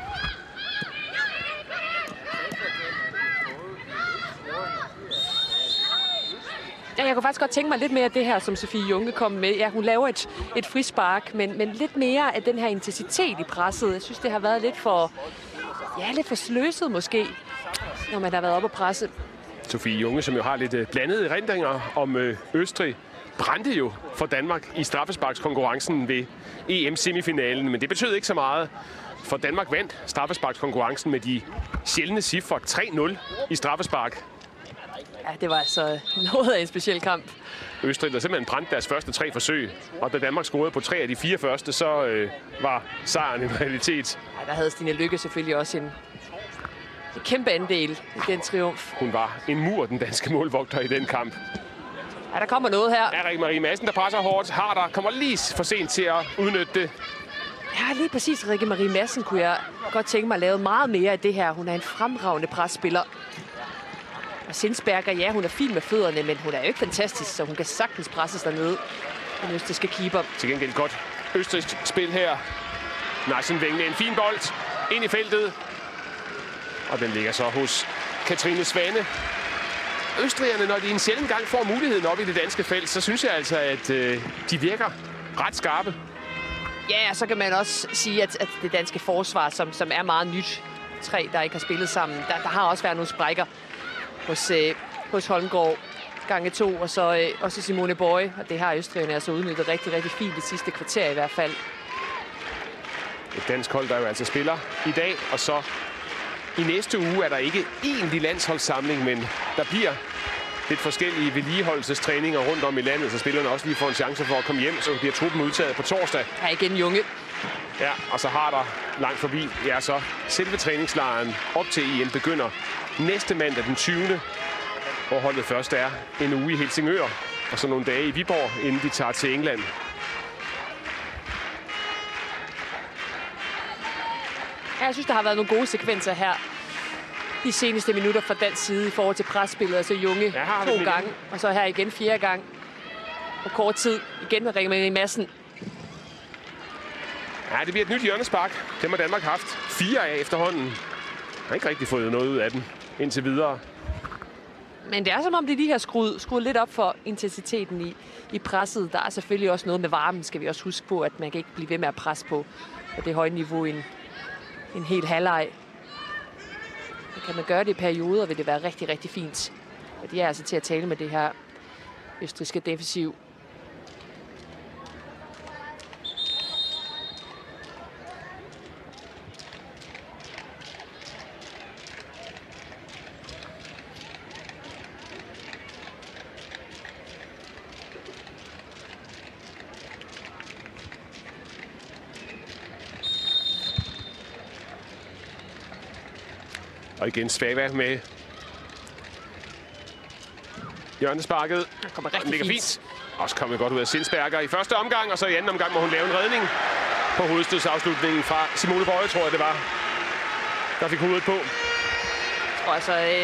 Ja, jeg kunne faktisk godt tænke mig lidt mere af det her, som Sofie Junge kom med. Ja, hun laver et, et frispark, men, men lidt mere af den her intensitet i presset. Jeg synes, det har været lidt for, ja, lidt for sløset måske, når man har været oppe og presse. Sofie Junge, som jo har lidt blandede erindringer om øh, Østrig, brændte jo for Danmark i straffesparkskonkurrencen ved E M-semifinalen. Men det betød ikke så meget, for Danmark vandt straffesparkskonkurrencen med de sjældne cifre tre nul i straffespark. Ja, det var altså noget af en speciel kamp. Østrig, der simpelthen brændte deres første tre forsøg. Og da Danmark scorede på tre af de fire første, så øh, var sejren en realitet. Ja, der havde Stine Lykke selvfølgelig også en, en kæmpe andel i den triumf. Hun var en mur, den danske målvogter i den kamp. Ja, der kommer noget her. Er Rikke Marie Madsen, der presser hårdt. Harder kommer lige for sent til at udnytte det. Ja, lige præcis. Rikke Marie Madsen kunne jeg godt tænke mig at lave meget mere af det her. Hun er en fremragende presspiller. Og Sinsberger, ja, hun er fin med fødderne, men hun er jo ikke fantastisk, så hun kan sagtens presse sig ned. Den østrigske keeper. Til gengæld godt østrigsk spil her. Neisen Wengle, en fin bold ind i feltet. Og den ligger så hos Katrine Svane. Østrigerne, når de en sjældent gang får muligheden op i det danske felt, så synes jeg altså, at øh, de virker ret skarpe. Ja, så kan man også sige, at, at det danske forsvar, som, som er meget nyt, tre, der ikke har spillet sammen, der, der har også været nogle sprækker hos, øh, hos Holmgaard gange to, og så øh, også Simone Boye. Og det har Østrigerne altså udnyttet rigtig, rigtig fint det sidste kvarter i hvert fald. Et dansk hold, der jo altså spiller i dag, og så i næste uge er der ikke egentlig landsholdssamling, men der bliver lidt forskellige vedligeholdelsestræninger rundt om i landet, så spillerne også lige får en chance for at komme hjem, så bliver truppen udtaget på torsdag. Her igen Junge. Ja, og så har der langt forbi, ja, så selve træningslejren op til E M begynder næste mandag den tyvende, hvor holdet først er en uge i Helsingør, og så nogle dage i Viborg, inden de tager til England. Ja, jeg synes, der har været nogle gode sekvenser her de seneste minutter fra dansk side i forhold til presspillet. Altså Junge ja, to gange, og så her igen fjerde gang på kort tid. Igen med Rikke Marie Madsen. Ja, det bliver et nyt hjørnespark. Dem har Danmark haft fire af efterhånden. Har ikke rigtig fået noget ud af den indtil videre. Men det er som om, det er de her skruet, skruet lidt op for intensiteten i, i presset. Der er selvfølgelig også noget med varmen, skal vi også huske på, at man kan ikke blive ved med at presse på, på det høje niveau i en, en helt halvleg. Men kan man gøre det i perioder, vil det være rigtig, rigtig fint. Og de er altså til at tale med det her østrigske defensiv. Og igen Svava med hjørnesparket. Det kommer rigtig ligger fint. fint. Også kommet godt ud af Sinsberger i første omgang, og så i anden omgang må hun lave en redning på hovedstødsafslutningen fra Simone Boye, tror jeg det var, der fik hovedet på. Og altså, øh,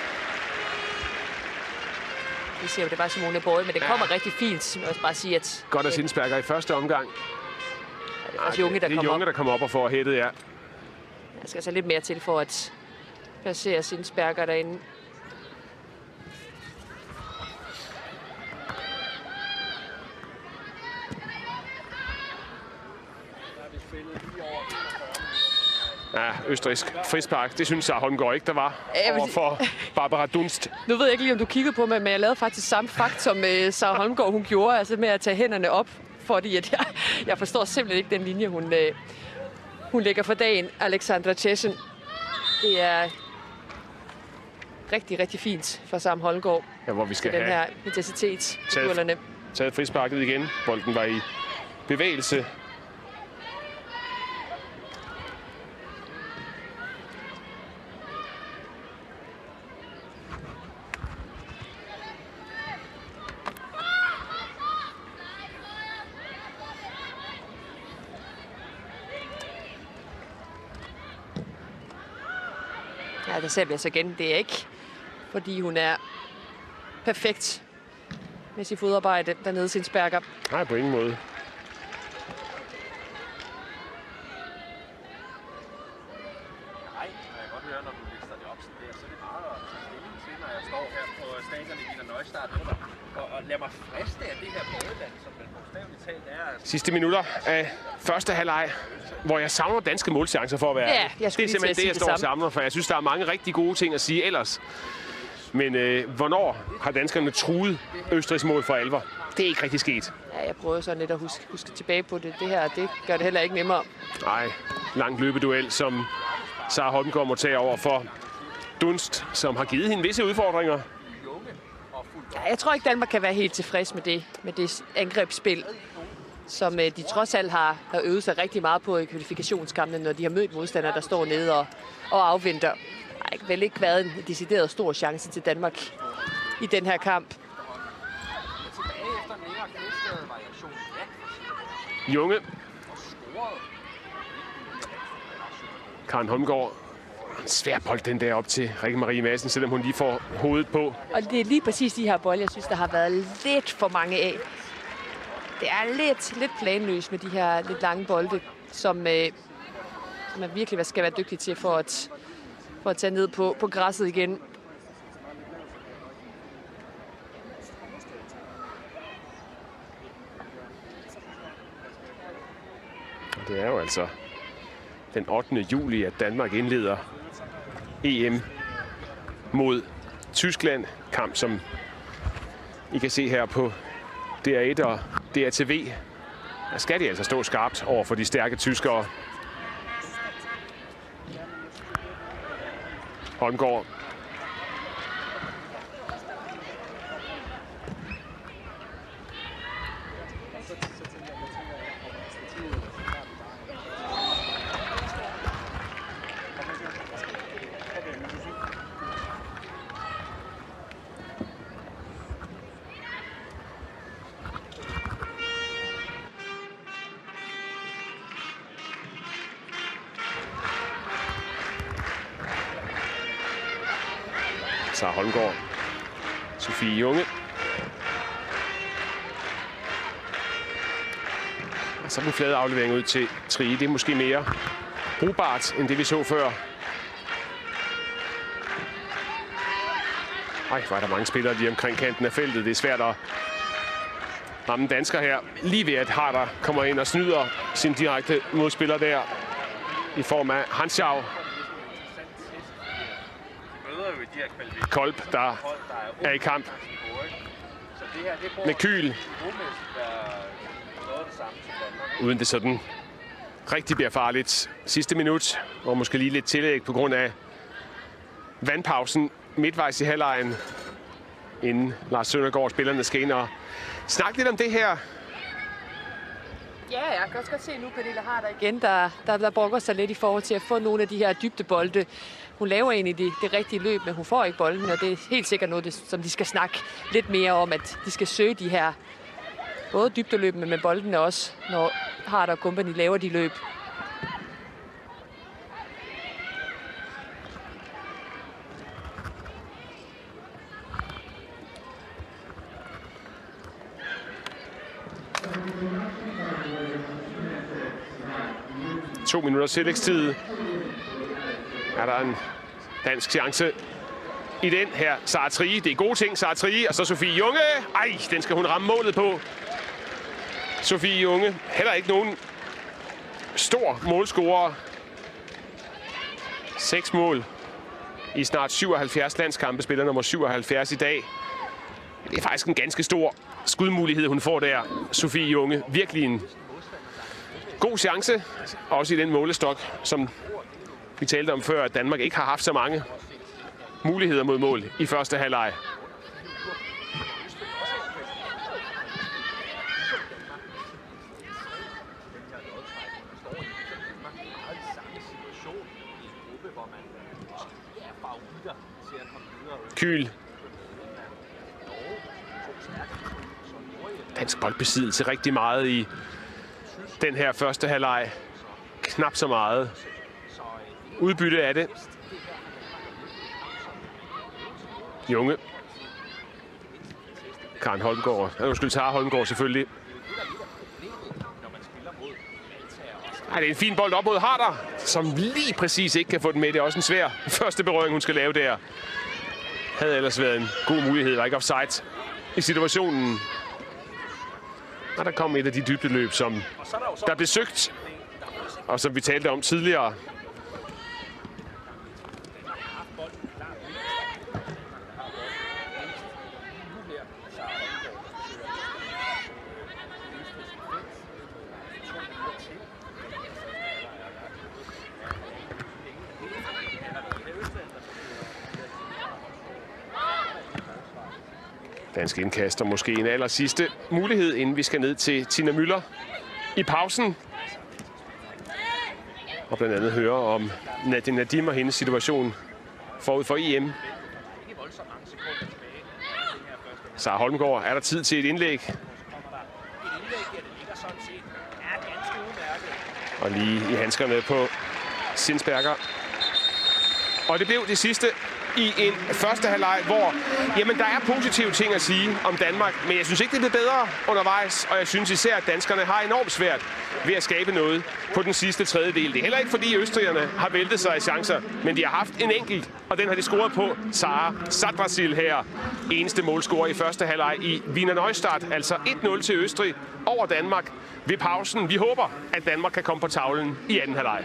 vi ser jo, det var Simone Boye, men det ja. kommer rigtig fint. Jeg vil også bare sige, at godt af Sinsberger i første omgang. Ja, det er også Junge, der kommer op. Det er Junge, der kommer op og får hættet, ja. Jeg skal altså lidt mere til for at placere Sinsberger derinde. Ja, østrigsk frispark. Det synes jeg, Holmgaard ikke, der var over for Barbara Dunst. Nu ved jeg ikke lige, om du kiggede på mig, men jeg lavede faktisk samme fakt, som uh, Sara Holmgaard hun gjorde, altså med at tage hænderne op, fordi at jeg, jeg forstår simpelthen ikke den linje, hun, uh, hun lægger for dagen. Alexandra Chechen. Det er rigtig, rigtig fint for Sara Holmgaard. Ja, hvor vi skal den have her intensitet. Taget, taget frisparket igen. Bolden var i bevægelse. Ja, der ser vi altså igen. Det er ikke, fordi hun er perfekt med sit fodarbejde dernede, Sinsberger. Nej, på ingen måde. Nej, jeg kan godt høre, når du lister det op sådan der, så er det meget at tage stilling til, når jeg står her på stadion i Wiener Neustadt og, og lad mig friste af det her badeland, som vel bogstaveligt talt er. Sidste minutter af første halvleg, hvor jeg savner danske målchancer for at være. Ja, jeg det er simpelthen det, jeg står og savner, for jeg synes, der er mange rigtig gode ting at sige ellers. Men øh, hvornår har danskerne truet Østrigs mål for alvor? Det er ikke rigtig sket. Ja, jeg prøver så lidt at huske, huske tilbage på det. Det her, det gør det heller ikke nemmere. Nej, lang løbeduel, som Sara Holmgaard må tage over for Dunst, som har givet hende visse udfordringer. Ja, jeg tror ikke, Danmark kan være helt tilfreds med det, med det angrebsspil, som de trods alt har, har øvet sig rigtig meget på i kvalifikationskampene, når de har mødt modstandere, der står nede og, og afventer. har vel ikke været en decideret stor chance til Danmark i den her kamp. Junge. Karen Holmgaard. En svær bold den der op til Rikke Marie Madsen, selvom hun lige får hovedet på. Og det er lige præcis de her bolde, jeg synes, der har været lidt for mange af. Det er lidt, lidt planløst med de her lidt lange bolde, som, øh, som man virkelig skal være dygtig til for at, for at tage ned på, på græsset igen. Det er jo altså den ottende juli, at Danmark indleder E M mod Tyskland. Kamp, som I kan se her på D R et og D R T V. Der skal de altså stå skarpt over for de stærke tyskere. Holmgaard. Sara Holmgaard. Sofie Junge. Og så den flade aflevering ud til Trige. Det er måske mere brugbart, end det vi så før. Ej, var der mange spillere lige omkring kanten af feltet. Det er svært at ramme dansker her. Lige ved at Harder kommer ind og snyder sin direkte modspiller der i form af Hansjau. Kolb, der er i kamp med Kyl. Uden det sådan rigtig bliver farligt. Sidste minut, og måske lige lidt tillæg på grund af vandpausen midtvejs i halvlejen, inden Lars Søndergaard, spillerne, skal ind og snakke lidt om det her. Ja, jeg kan også godt se nu, Pernille Harder igen, der, der, der brokker sig lidt i forhold til at få nogle af de her dybdebolde. Hun laver egentlig det, det rigtige løb, men hun får ikke bolden, og det er helt sikkert noget, det, som de skal snakke lidt mere om, at de skal søge de her både dybdeløb, men med bolden også, når Harder og company laver de løb. To minutter tillægstid. Er der en dansk chance i den her. Sara Trige. Det er gode ting, Sara Trige. Og så Sofie Junge. Ej, den skal hun ramme målet på. Sofie Junge. Heller ikke nogen stor målscorer. Seks mål i snart syvoghalvfjerds landskampe. Spiller nummer syvoghalvfjerds i dag. Det er faktisk en ganske stor skudmulighed, hun får der. Sofie Junge. Virkelig en god chance. Også i den målestok, som vi talte om før, at Danmark ikke har haft så mange muligheder mod mål i første halvleg. Kyl. Dansk boldbesiddelse rigtig meget i den her første halvleg. Knap så meget udbytte af det. Junge. Karen Holmgaard. Ja, nu skulle tage Holmgaard selvfølgelig. Ej, det er en fin bold op mod Harder, som lige præcis ikke kan få den med. Det er også en svær første berøring, hun skal lave der. Havde ellers været en god mulighed. Var ikke offside i situationen. Og der kom et af de dybdeløb, som der blev søgt, og som vi talte om tidligere. Dansk indkast og måske en aller sidste mulighed, inden vi skal ned til Tina Müller i pausen. Og blandt andet høre om Nadim og hendes situation forud for E M. Sara Holmgaard, er der tid til et indlæg? Og lige i handskerne på Zinsberger. Og det blev det sidste i en første halvleg, hvor jamen, der er positive ting at sige om Danmark, men jeg synes ikke, det blev bedre undervejs, og jeg synes især, at danskerne har enormt svært ved at skabe noget på den sidste tredjedel. Det er heller ikke, fordi østrigerne har væltet sig i chancer, men de har haft en enkelt, og den har de scoret på. Sara Sadrasil her, eneste målscorer i første halvleg i Wiener Neustadt, altså et nul til Østrig over Danmark ved pausen. Vi håber, at Danmark kan komme på tavlen i anden halvleg.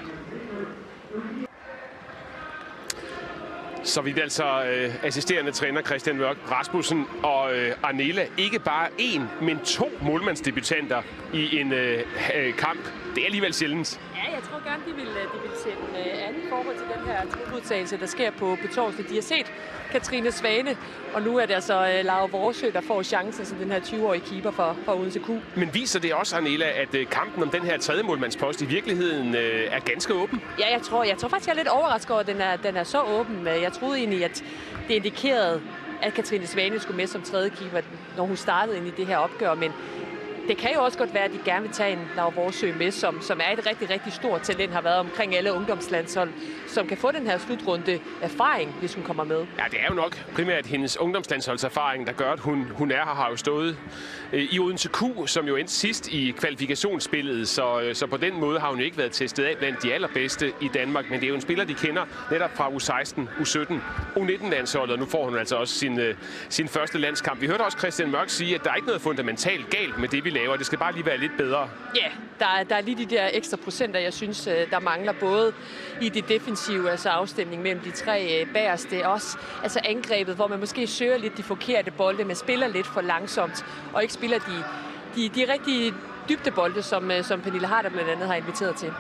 Så vidt altså øh, assisterende træner Christian Mørk Rasmussen og øh, Arnela. Ikke bare én, men to målmandsdebutanter i en øh, øh, kamp. Det er alligevel sjældent. Ja, jeg tror gerne, de vil, de vil sætte øh, andet forhold til den her trupudtagelse, der sker på, på torsdag. De har set Katrine Svane, og nu er det altså øh, Laura Vorsø, der får chancen som den her tyve-årige keeper for, for Odense Q. Men viser det også, Arnela, at øh, kampen om den her tredje målmandspost i virkeligheden øh, er ganske åben? Ja, jeg tror, jeg tror faktisk, jeg er lidt overrasket over, at den er, den er så åben. Jeg troede egentlig, at det indikerede, at Katrine Svane skulle med som tredje keeper, når hun startede ind i det her opgør, men det kan jo også godt være, at de gerne vil tage en Laura Vorsø med, som, som er et rigtig, rigtig stort talent, har været omkring alle ungdomslandshold, som kan få den her slutrunde erfaring, hvis hun kommer med. Ja, det er jo nok primært hendes ungdomslandsholdserfaring, der gør, at hun, hun er her, har jo stået øh, i Odense Q, som jo endte sidst i kvalifikationsspillet, så, øh, så på den måde har hun jo ikke været testet af blandt de allerbedste i Danmark, men det er jo en spiller, de kender netop fra U seksten, U sytten, U nitten-landsholdet, og nu får hun altså også sin, øh, sin første landskamp. Vi hørte også Christian Mørk sige, at der er ikke noget fundamentalt galt med det, vi laver. Det skal bare lige være lidt bedre. Ja, der er, der er lige de der ekstra procenter, jeg synes, der mangler både i det defensive, altså afstemning mellem de tre bagerste, også altså angrebet, hvor man måske søger lidt de forkerte bolde, men spiller lidt for langsomt, og ikke spiller de, de, de rigtige dybdebolde, som, som Pernille Harder blandt andet har inviteret til.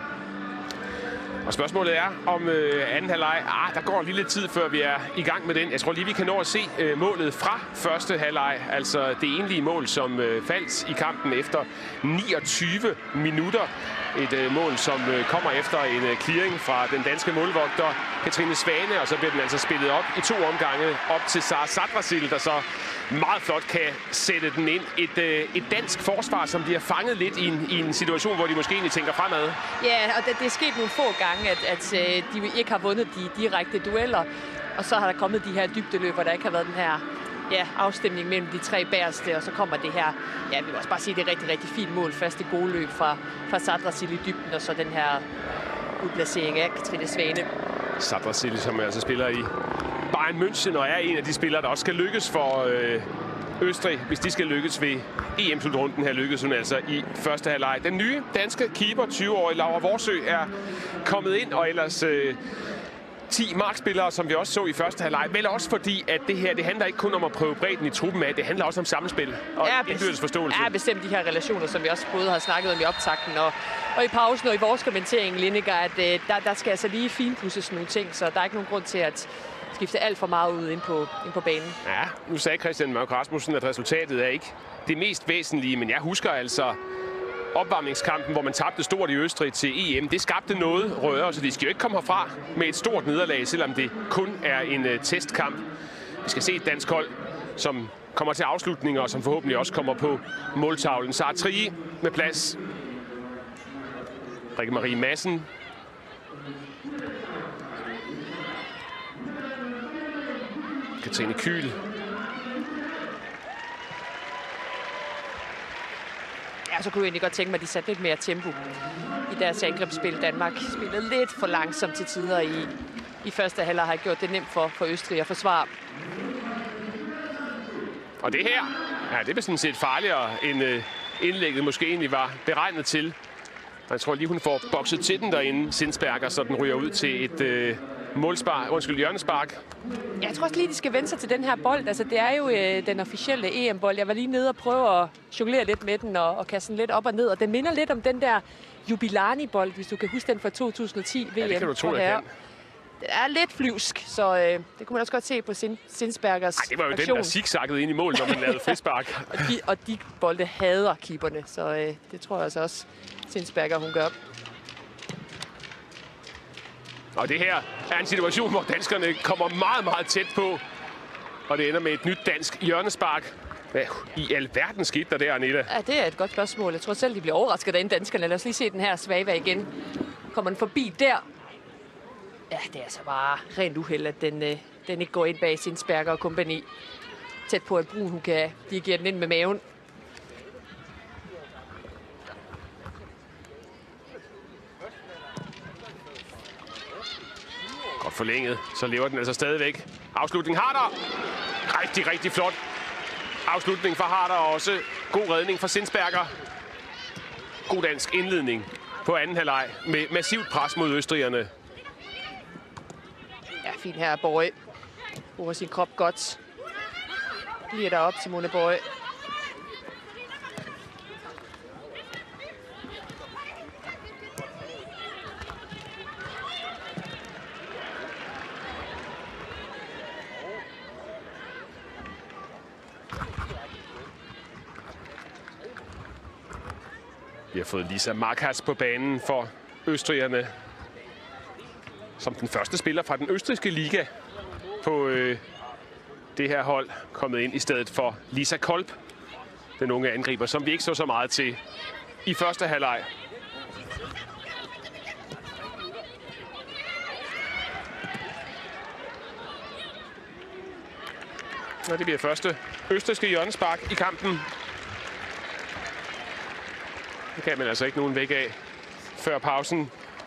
Og spørgsmålet er, om øh, anden halvleg, ah, der går lige lidt tid, før vi er i gang med den. Jeg tror lige, vi kan nå at se øh, målet fra første halvleg. Altså det enlige mål, som øh, faldt i kampen efter niogtyve minutter. Et øh, mål, som øh, kommer efter en øh, clearing fra den danske målvogter Katrine Svane. Og så bliver den altså spillet op i to omgange op til Sara Sadrasil, der så meget flot kan sætte den ind. Et, øh, et dansk forsvar, som bliver fanget lidt i en, i en situation, hvor de måske egentlig tænker fremad. Ja, og det, det er sket nogle få gange, at, at øh, de ikke har vundet de direkte dueller. Og så har der kommet de her dybdeløb, hvor der ikke har været den her ja, afstemning mellem de tre bagerste. Og så kommer det her, ja, vi vil også bare sige, det er et rigtig, rigtig fint mål. Første gode løb fra, fra Sadrasil i dybden, og så den her udplacering af Katrine Svane. Sadrasil, som altså spiller i Bayern München, og er en af de spillere, der også skal lykkes for øh, Østrig, hvis de skal lykkes ved E M-slutrunden. Her lykkes hun altså i første halvleg. Den nye danske keeper, tyve-årige Laura Vorsø, er kommet ind, og ellers øh, ti markspillere, som vi også så i første halvleg. Vel også fordi, at det her, det handler ikke kun om at prøve bredden i truppen af, det handler også om samspil og ja, indbyrdes forståelse. Ja, bestemt de her relationer, som vi også både har snakket om i optakten og, og i pausen og i vores kommentering, Lindegaard, at øh, der, der skal altså lige finpudses nogle ting, så der er ikke nogen grund til at skifte alt for meget ud ind på, ind på banen. Ja, nu sagde Christian Mørk Rasmussen, at resultatet er ikke det mest væsentlige, men jeg husker altså opvarmningskampen, hvor man tabte stort i Østrig til E M. Det skabte noget røre, så de skal jo ikke komme herfra med et stort nederlag, selvom det kun er en uh, testkamp. Vi skal se et dansk hold, som kommer til afslutninger, og som forhåbentlig også kommer på måltavlen. Sara Trie med plads. Rikke Marie Madsen. Katrine Kyhl. Ja, så kunne jeg egentlig godt tænke mig, at de satte lidt mere tempo i deres angrebsspil. Danmark spillede lidt for langsomt til tider i, i første halvleg, har gjort det nemt for, for Østrig at forsvare. Og det her, ja, det er sådan set farligere, end øh, indlægget måske egentlig var beregnet til. Jeg tror lige, hun får bokset til den derinde, Zinsberger, så den ryger ud til et øh, målspark, undskyld, hjørnespark. Ja, jeg tror også lige, de skal vende sig til den her bold. Altså, det er jo øh, den officielle E M-bold. Jeg var lige nede og prøve at jonglere lidt med den og, og kaste den lidt op og ned. Og den minder lidt om den der Jubilani-bold, hvis du kan huske den fra to tusind og ti V M. Ja, det kan du tro, jeg kan. Det er lidt flyvsk, så øh, det kunne man også godt se på Sin Zinsbergers Ej, det var jo aktion. den, der zigzaggede ind i mål, når man lavede frispark. og, de, og de bolde hader keeperne, så øh, det tror jeg altså også, Zinsberger hun gør. Og det her er en situation, hvor danskerne kommer meget, meget tæt på. Og det ender med et nyt dansk hjørnespark. Hvad i alverden skete der der, Anita? Ja, det er et godt spørgsmål. Jeg tror selv, de bliver overrasket derinde, danskerne. Lad os lige se den her svagvær igen. Kommer den forbi der? Ja, det er altså bare rent uheld, at den, øh, den ikke går ind bag Sinsberger og kompagni. Tæt på, at Brun hun kan dirigere den ind med maven. Godt forlænget, så lever den altså stadigvæk. Afslutning Harder. Rigtig, rigtig flot. Afslutning fra Harder og også god redning fra Sinsberger. God dansk indledning på anden halvleg med massivt pres mod østrigerne. Ja, fint her, Borge. Bruger sin krop godt. Bliver der op, Simone Borge. Vi har fået Lisa Markas på banen for østrigerne. Som den første spiller fra den østrigske liga på øh, det her hold. Kommet ind i stedet for Lisa Kolb. Den unge angriber, som vi ikke så så meget til i første halvleg. Og det bliver første østrigske hjørnespark i kampen. Det kan man altså ikke nogen væk af før pausen.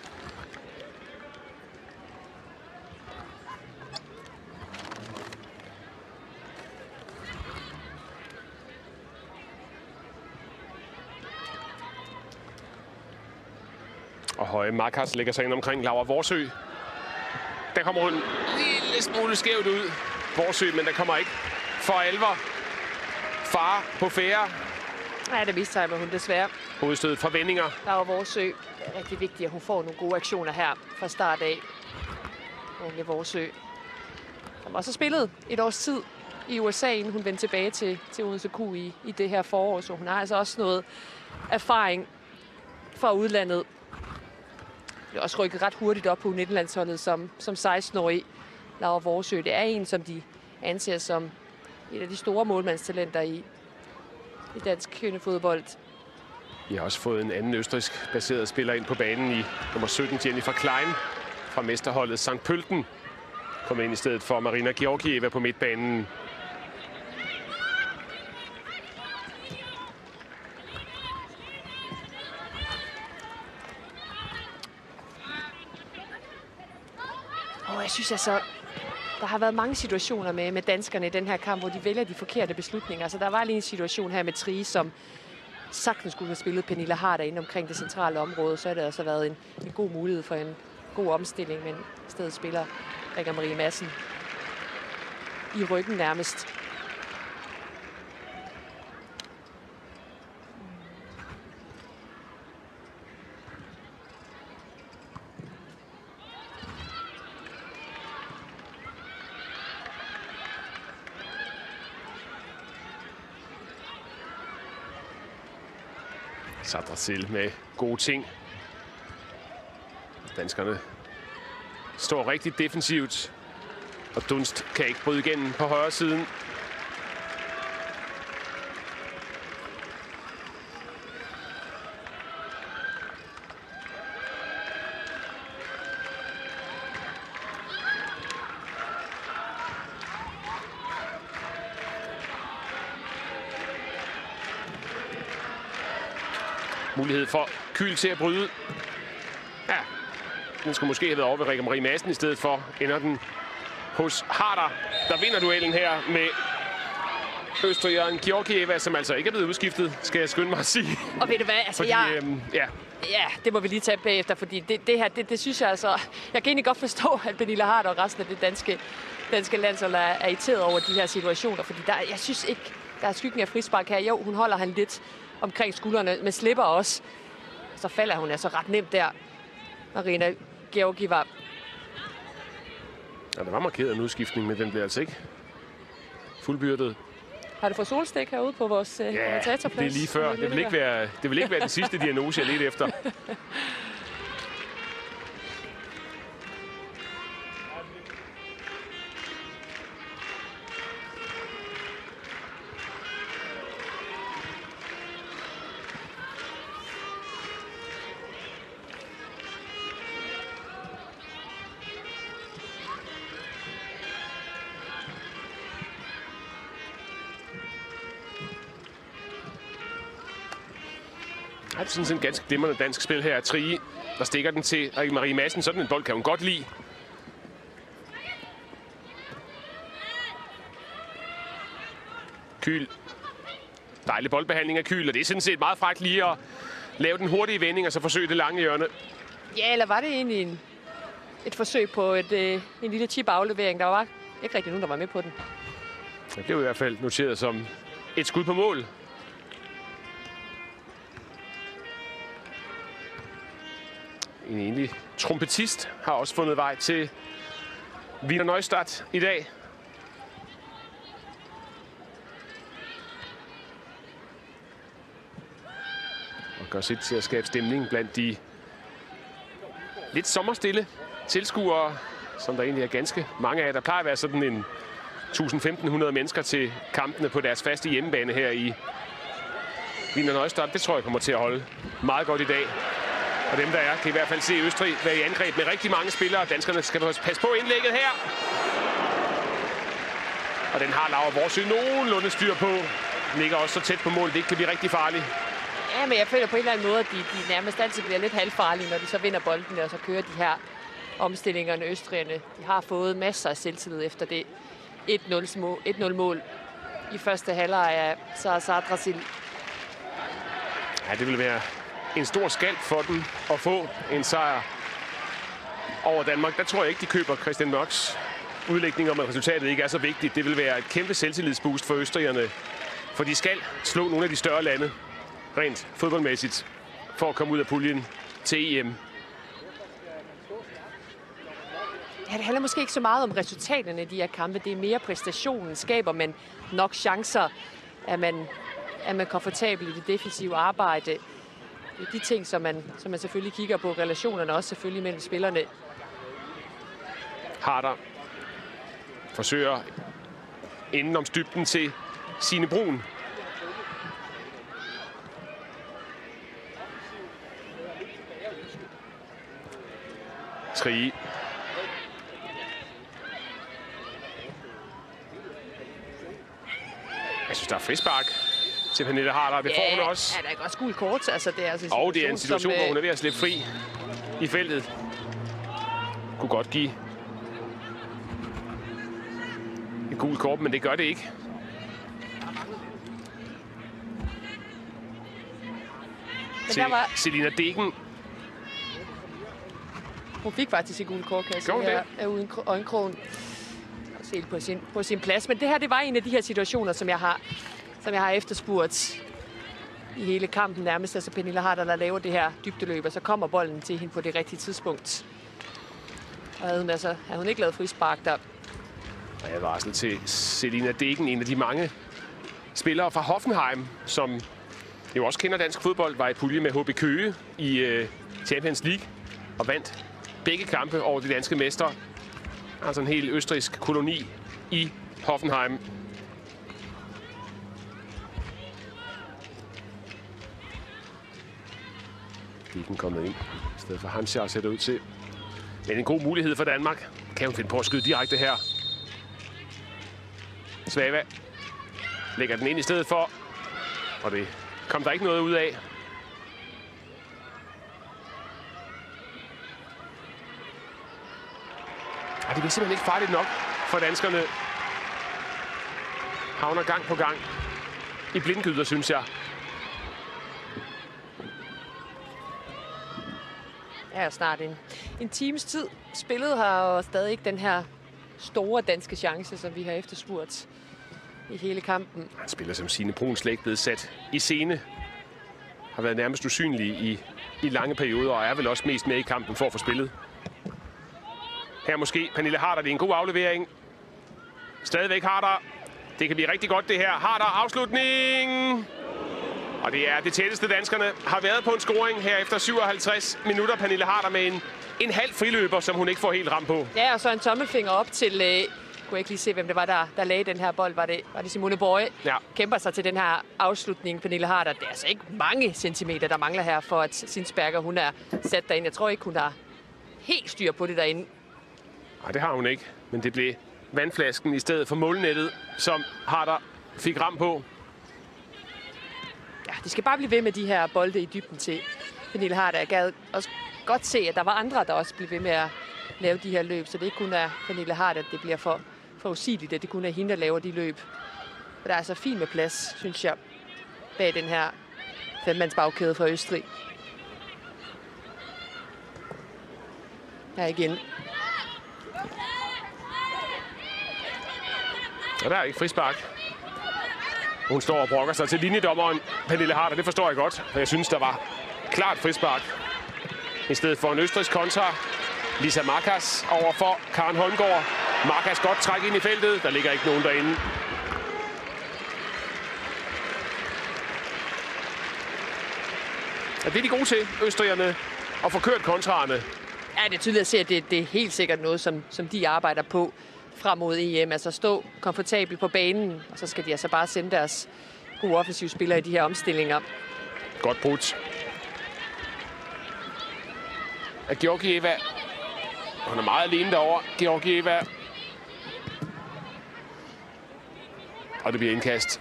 Og Høje Markas lægger sig ind omkring Laura Vorsø. Der kommer hun en lille smule skævt ud. Vorsø, men der kommer ikke for alvor fare på færre. Ja, det mistimer hun desværre. Hovedstødet fra vendinger. Laura Vorsø. Det er rigtig vigtigt, at hun får nogle gode aktioner her fra start af. Unge Vorsø. Som også har spillet et års tid i U S A, inden hun vendte tilbage til, til Odense Q i, i det her forår. Så hun har altså også noget erfaring fra udlandet. Det er også rykket ret hurtigt op på U nitten-landsholdet som, som seksten-årig. Laura Vorsø, det er en, som de anser som et af de store målmandstalenter i, i dansk kvindefodbold. Vi har også fået en anden østrigsk baseret spiller ind på banen i nummer sytten, Jennifer Klein fra mesterholdet Sankt Pölten. Kom ind i stedet for Marina Georgieva på midtbanen. Og jeg synes altså, der har været mange situationer med, med danskerne i den her kamp, hvor de vælger de forkerte beslutninger. Så der var lige en situation her med Trie, som sagtens skulle have spillet Pernille Harder inde omkring det centrale område. Så har det også været en, en god mulighed for en god omstilling, men i stedet spiller Rikke Marie Madsen i ryggen nærmest. Sadrasil med gode ting. Danskerne står rigtig defensivt, og Dunst kan ikke bryde igennem på højre siden. Mulighed for Kyl til at bryde. Ja, den skulle måske have været over ved Rikke Marie Madsen i stedet for. Ender den hos Harder, der vinder duellen her med østrigeren Georgieva, som altså ikke er blevet udskiftet, skal jeg skynde mig at sige. Og ved du hvad, altså fordi, jeg... øhm, ja. Ja, det må vi lige tage bagefter, fordi det, det her, det, det synes jeg altså... Jeg kan egentlig godt forstå, at Pernille Harder og resten af det danske, danske landshold er, er irriteret over de her situationer, fordi der, jeg synes ikke, der er skyggen af frispark her. Jo, hun holder han lidt omkring skuldrene, men slipper også. Så falder hun altså ret nemt der. Marina Georgieva. Ja, der var markeret en udskiftning, men den blev altså ikke fuldbyrdet. Har du fået solstik herude på vores uh, ja, kommentatorplads? det er lige før. Det vil ikke være, det vil ikke være den sidste diagnose, jeg ledte efter. Det er sådan en ganske glimrende dansk spil her. Trie, der stikker den til Marie Madsen. Sådan en bold kan hun godt lide. Kyl. Dejlig boldbehandling af Kyl, og det er sådan set meget frækt lige at lave den hurtige vending og så forsøge det lange hjørne. Ja, eller var det egentlig en, et forsøg på et, øh, en lille chip-aflevering? Der var ikke rigtig nogen, der var med på den. Det blev i hvert fald noteret som et skud på mål. En egentlig trompetist har også fundet vej til Wiener Neustadt i dag. Og gør sit til at skabe stemning blandt de lidt sommerstille tilskuere, som der egentlig er ganske mange af. Der plejer at være sådan en tusind til femten hundrede mennesker til kampene på deres faste hjemmebane her i Wiener Neustadt. Det tror jeg kommer til at holde meget godt i dag. Og dem, der er, kan i hvert fald se Østrig være i angreb med rigtig mange spillere. Danskerne skal passe på indlægget her. Og den har Laura Vorsø nogenlunde styr på. Ligger også så tæt på mål, det ikke kan blive rigtig farligt. Ja, men jeg føler på en eller anden måde, at de, de nærmest altid bliver lidt halvfarlige, når de så vinder bolden, og så kører de her omstillingerne. Østrigerne, de har fået masser af selvtillid efter det et nul mål i første halvleg af Sadrasil. Ja, det vil være en stor skalp for dem at få en sejr over Danmark. Der tror jeg ikke, de køber Christian Mørks udlægning om, at resultatet ikke er så vigtigt. Det vil være et kæmpe selvtillidsboost for østrigerne, for de skal slå nogle af de større lande rent fodboldmæssigt for at komme ud af puljen til E M. Ja, det handler måske ikke så meget om resultaterne i de her kampe. Det er mere præstationen. Skaber man nok chancer? Er man, er man komfortabel i det defensive arbejde? Det er de ting, som man, som man selvfølgelig kigger på. Relationerne også selvfølgelig mellem spillerne. Harder forsøger inden om stybden til Signe Brun. Trie. Jeg synes, der er frispark til Pernille Harder. Det ja, får hun også. Ja, der er godt gult kort. Altså, det er altså en og det er en situation, som, hvor hun er ved at slippe fri i feltet. Kunne godt give et gult kort, men det gør det ikke. Men til der var... Selina Degen. Hun fik faktisk et gult kort, kan jeg sige, her er uden øjenkrogen. Helt på sin, på sin plads. Men det her, det var en af de her situationer, som jeg har, som jeg har efterspurgt i hele kampen nærmest. Altså Pernille Harder, der laver det her dybdeløb, og så kommer bolden til hende på det rigtige tidspunkt. Og havde hun, altså, havde hun ikke lavet frispark der. Og jeg varsel til Selina Degen, en af de mange spillere fra Hoffenheim, som jo også kender dansk fodbold, var i pulje med H B Køge i uh, Champions League og vandt begge kampe over de danske mestre. Altså en helt østrigsk koloni i Hoffenheim. Degen kommet ind i stedet for Hansja ser det ud til. Men en god mulighed for Danmark. Kan hun finde på at skyde direkte her. Svava lægger den ind i stedet for. Og det kom der ikke noget ud af. Det er simpelthen ikke farligt nok for danskerne. Havner gang på gang i blindgyder, synes jeg. Ja, snart en, en times tid. Spillet har jo stadig ikke den her store danske chance, som vi har efterspurgt i hele kampen. Han spiller som Signe Brun slet ikke blevet sat i scene. Har været nærmest usynlig i, i lange perioder, og er vel også mest med i kampen for at få spillet. Her måske Pernille Harder, det er en god aflevering. Stadigvæk Harder. Det kan blive rigtig godt det her. Harder afslutning! Og det er det tætteste danskerne har været på en scoring her efter syvoghalvtreds minutter. Pernille Harder med en, en halv friløber, som hun ikke får helt ram på. Ja, og så en tommelfinger op til... Øh, kunne jeg ikke lige se, hvem det var, der, der lagde den her bold. Var det, var det Simone Bøje? Ja. Kæmper sig til den her afslutning, Pernille Harder. Det er altså ikke mange centimeter, der mangler her, for at Sinsberger, hun er sat derinde. Jeg tror ikke, hun har helt styr på det derinde. Nej, det har hun ikke. Men det blev vandflasken i stedet for målnettet, som Harder fik ram på. Ja, de skal bare blive ved med de her bolde i dybden til Pernille Harder. Jeg gad også godt se, at der var andre, der også blev ved med at lave de her løb, så det ikke kun er Pernille Harder, at det bliver for, for usigeligt, at det kun er hende, der laver de løb. Og der er altså fint med plads, synes jeg, bag den her femmandsbagkæde fra Østrig. Her igen. Og der er ikke frispark. Hun står og brokker sig til linjedommeren Pernille Harder. Det forstår jeg godt, for jeg synes, der var klart frispark. I stedet for en østrigsk kontra. Lisa Markas over for Karen Holmgaard. Markas godt træk ind i feltet. Der ligger ikke nogen derinde. Ja, det er de gode til, østrigerne, at få kørt kontraerne. Ja, det er tydeligt at se, at det, det er helt sikkert noget, som, som de arbejder på frem mod E M. Altså stå komfortabelt på banen, og så skal de altså bare sende deres gode offensive spillere i de her omstillinger. Godt brudt. Af Georgieva. Hun er meget alene derovre. Georgieva. Og det bliver indkast.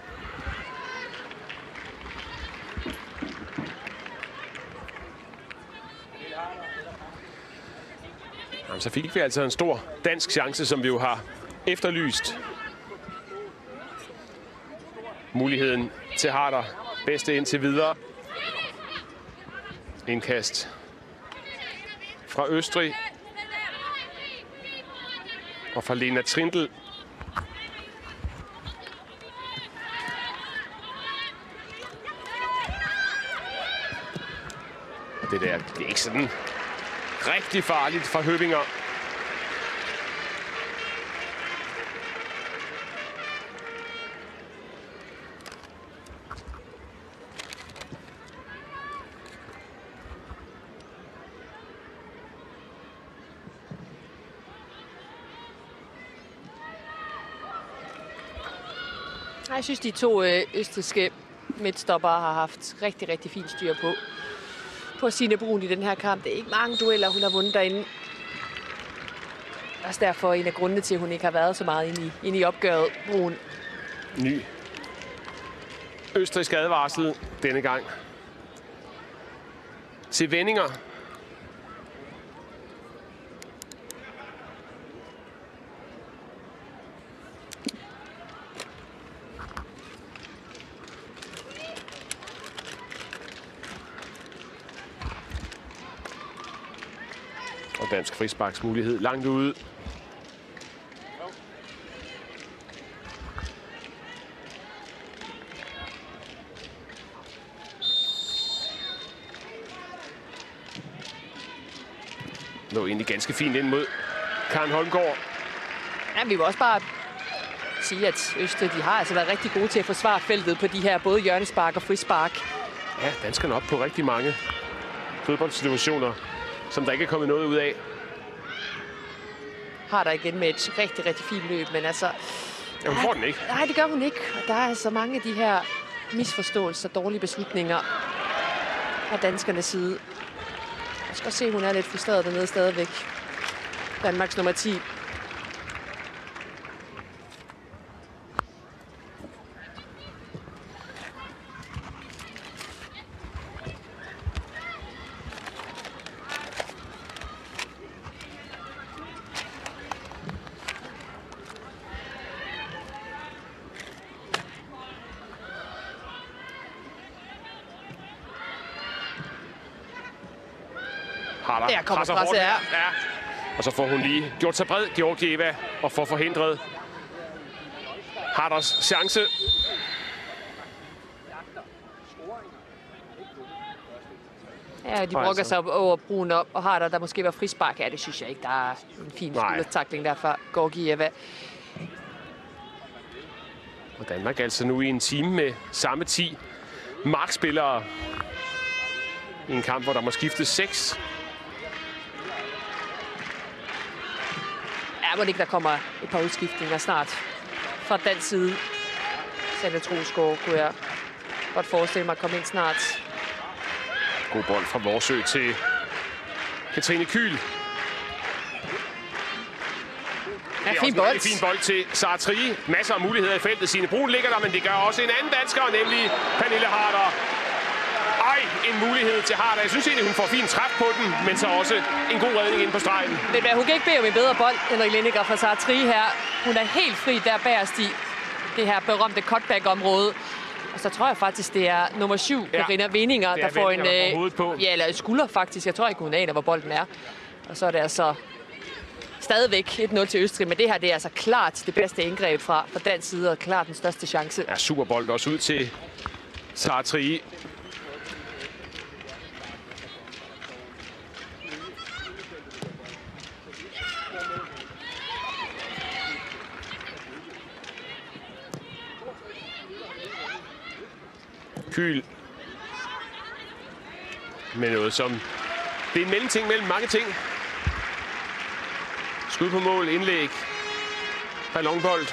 Jamen, så fik vi altså en stor dansk chance, som vi jo har efterlyst. Muligheden til Harder. Bedste indtil videre. Indkast fra Østrig. Og fra Lena Trindl. Det der, det er ikke sådan rigtig farligt for Høvinger. Jeg synes, de to øh, østrigske midtstopper har haft rigtig, rigtig fint styr på. På Signe Brun i den her kamp. Det er ikke mange dueller, hun har vundet derinde. Også derfor en af grundene til, at hun ikke har været så meget inde i, inde i opgøret, Brun. Ny østrigsk advarsel denne gang. Til vendinger. Og dansk frisparksmulighed langt ude. Lå egentlig ganske fint ind mod Karen Holmgaard. Ja, vi vil også bare sige, at Østrig de har altså været rigtig gode til at forsvare feltet på de her både hjørnespark og frispark. Ja, danskerne op på rigtig mange fodboldsituationer, som der ikke er kommet noget ud af. Har der igen med et rigtig, rigtig fint løb, men altså... Ja, hun får den ikke. Nej, det gør hun ikke. Og der er altså mange af de her misforståelser, dårlige beslutninger fra danskernes side. Jeg skal også se, at hun er lidt frustreret dernede stadigvæk. Danmarks nummer ti. Harder. Der kommer presser presset, hårdt. ja. Ja. Og så får hun lige gjort sig bred, Georgieva, og får forhindret Harders chance. Ja, de brokker sig op over Brun op, og Harder, der måske var frispark. Ja, det synes jeg ikke. Der er en fin skuldertakling der fra Georgieva. Og Danmark altså nu i en time med samme ti markspillere. I en kamp, hvor der må skiftes seks. Ja, må det ikke, der kommer et par udskiftninger snart fra den side. Sande Trosgaard kunne jeg godt forestille mig at komme ind snart. God bold fra Vorsø til Katrine Kyhl. Ja, det er fin også bold. en fin bold til Sara Trie. Masser af muligheder i feltet. Signe Brun ligger der, men det gør også en anden dansker, nemlig Pernille Harder. Ej, en mulighed til Harder. Jeg synes egentlig, hun får fint træf på den, men så også en god redning ind på stregen. Men hun kan ikke bede om en bedre bold, Henrik Lindegaard fra Sartri her. Hun er helt fri der bagerst i det her berømte cutback-område. Og så tror jeg faktisk, det er nummer syv, Karina ja. Vininger, der får en øh, ja, eller skulder faktisk. Jeg tror ikke, hun aner, hvor bolden er. Og så er det altså stadigvæk et nul til Østrig. Men det her, det er altså klart det bedste indgreb fra, fra dansk side, og klart den største chance. Ja, super bold også ud til Sartri. Kyl. Med noget som... Det er en mellemting mellem mange ting. Skud på mål, indlæg. Ballonbold.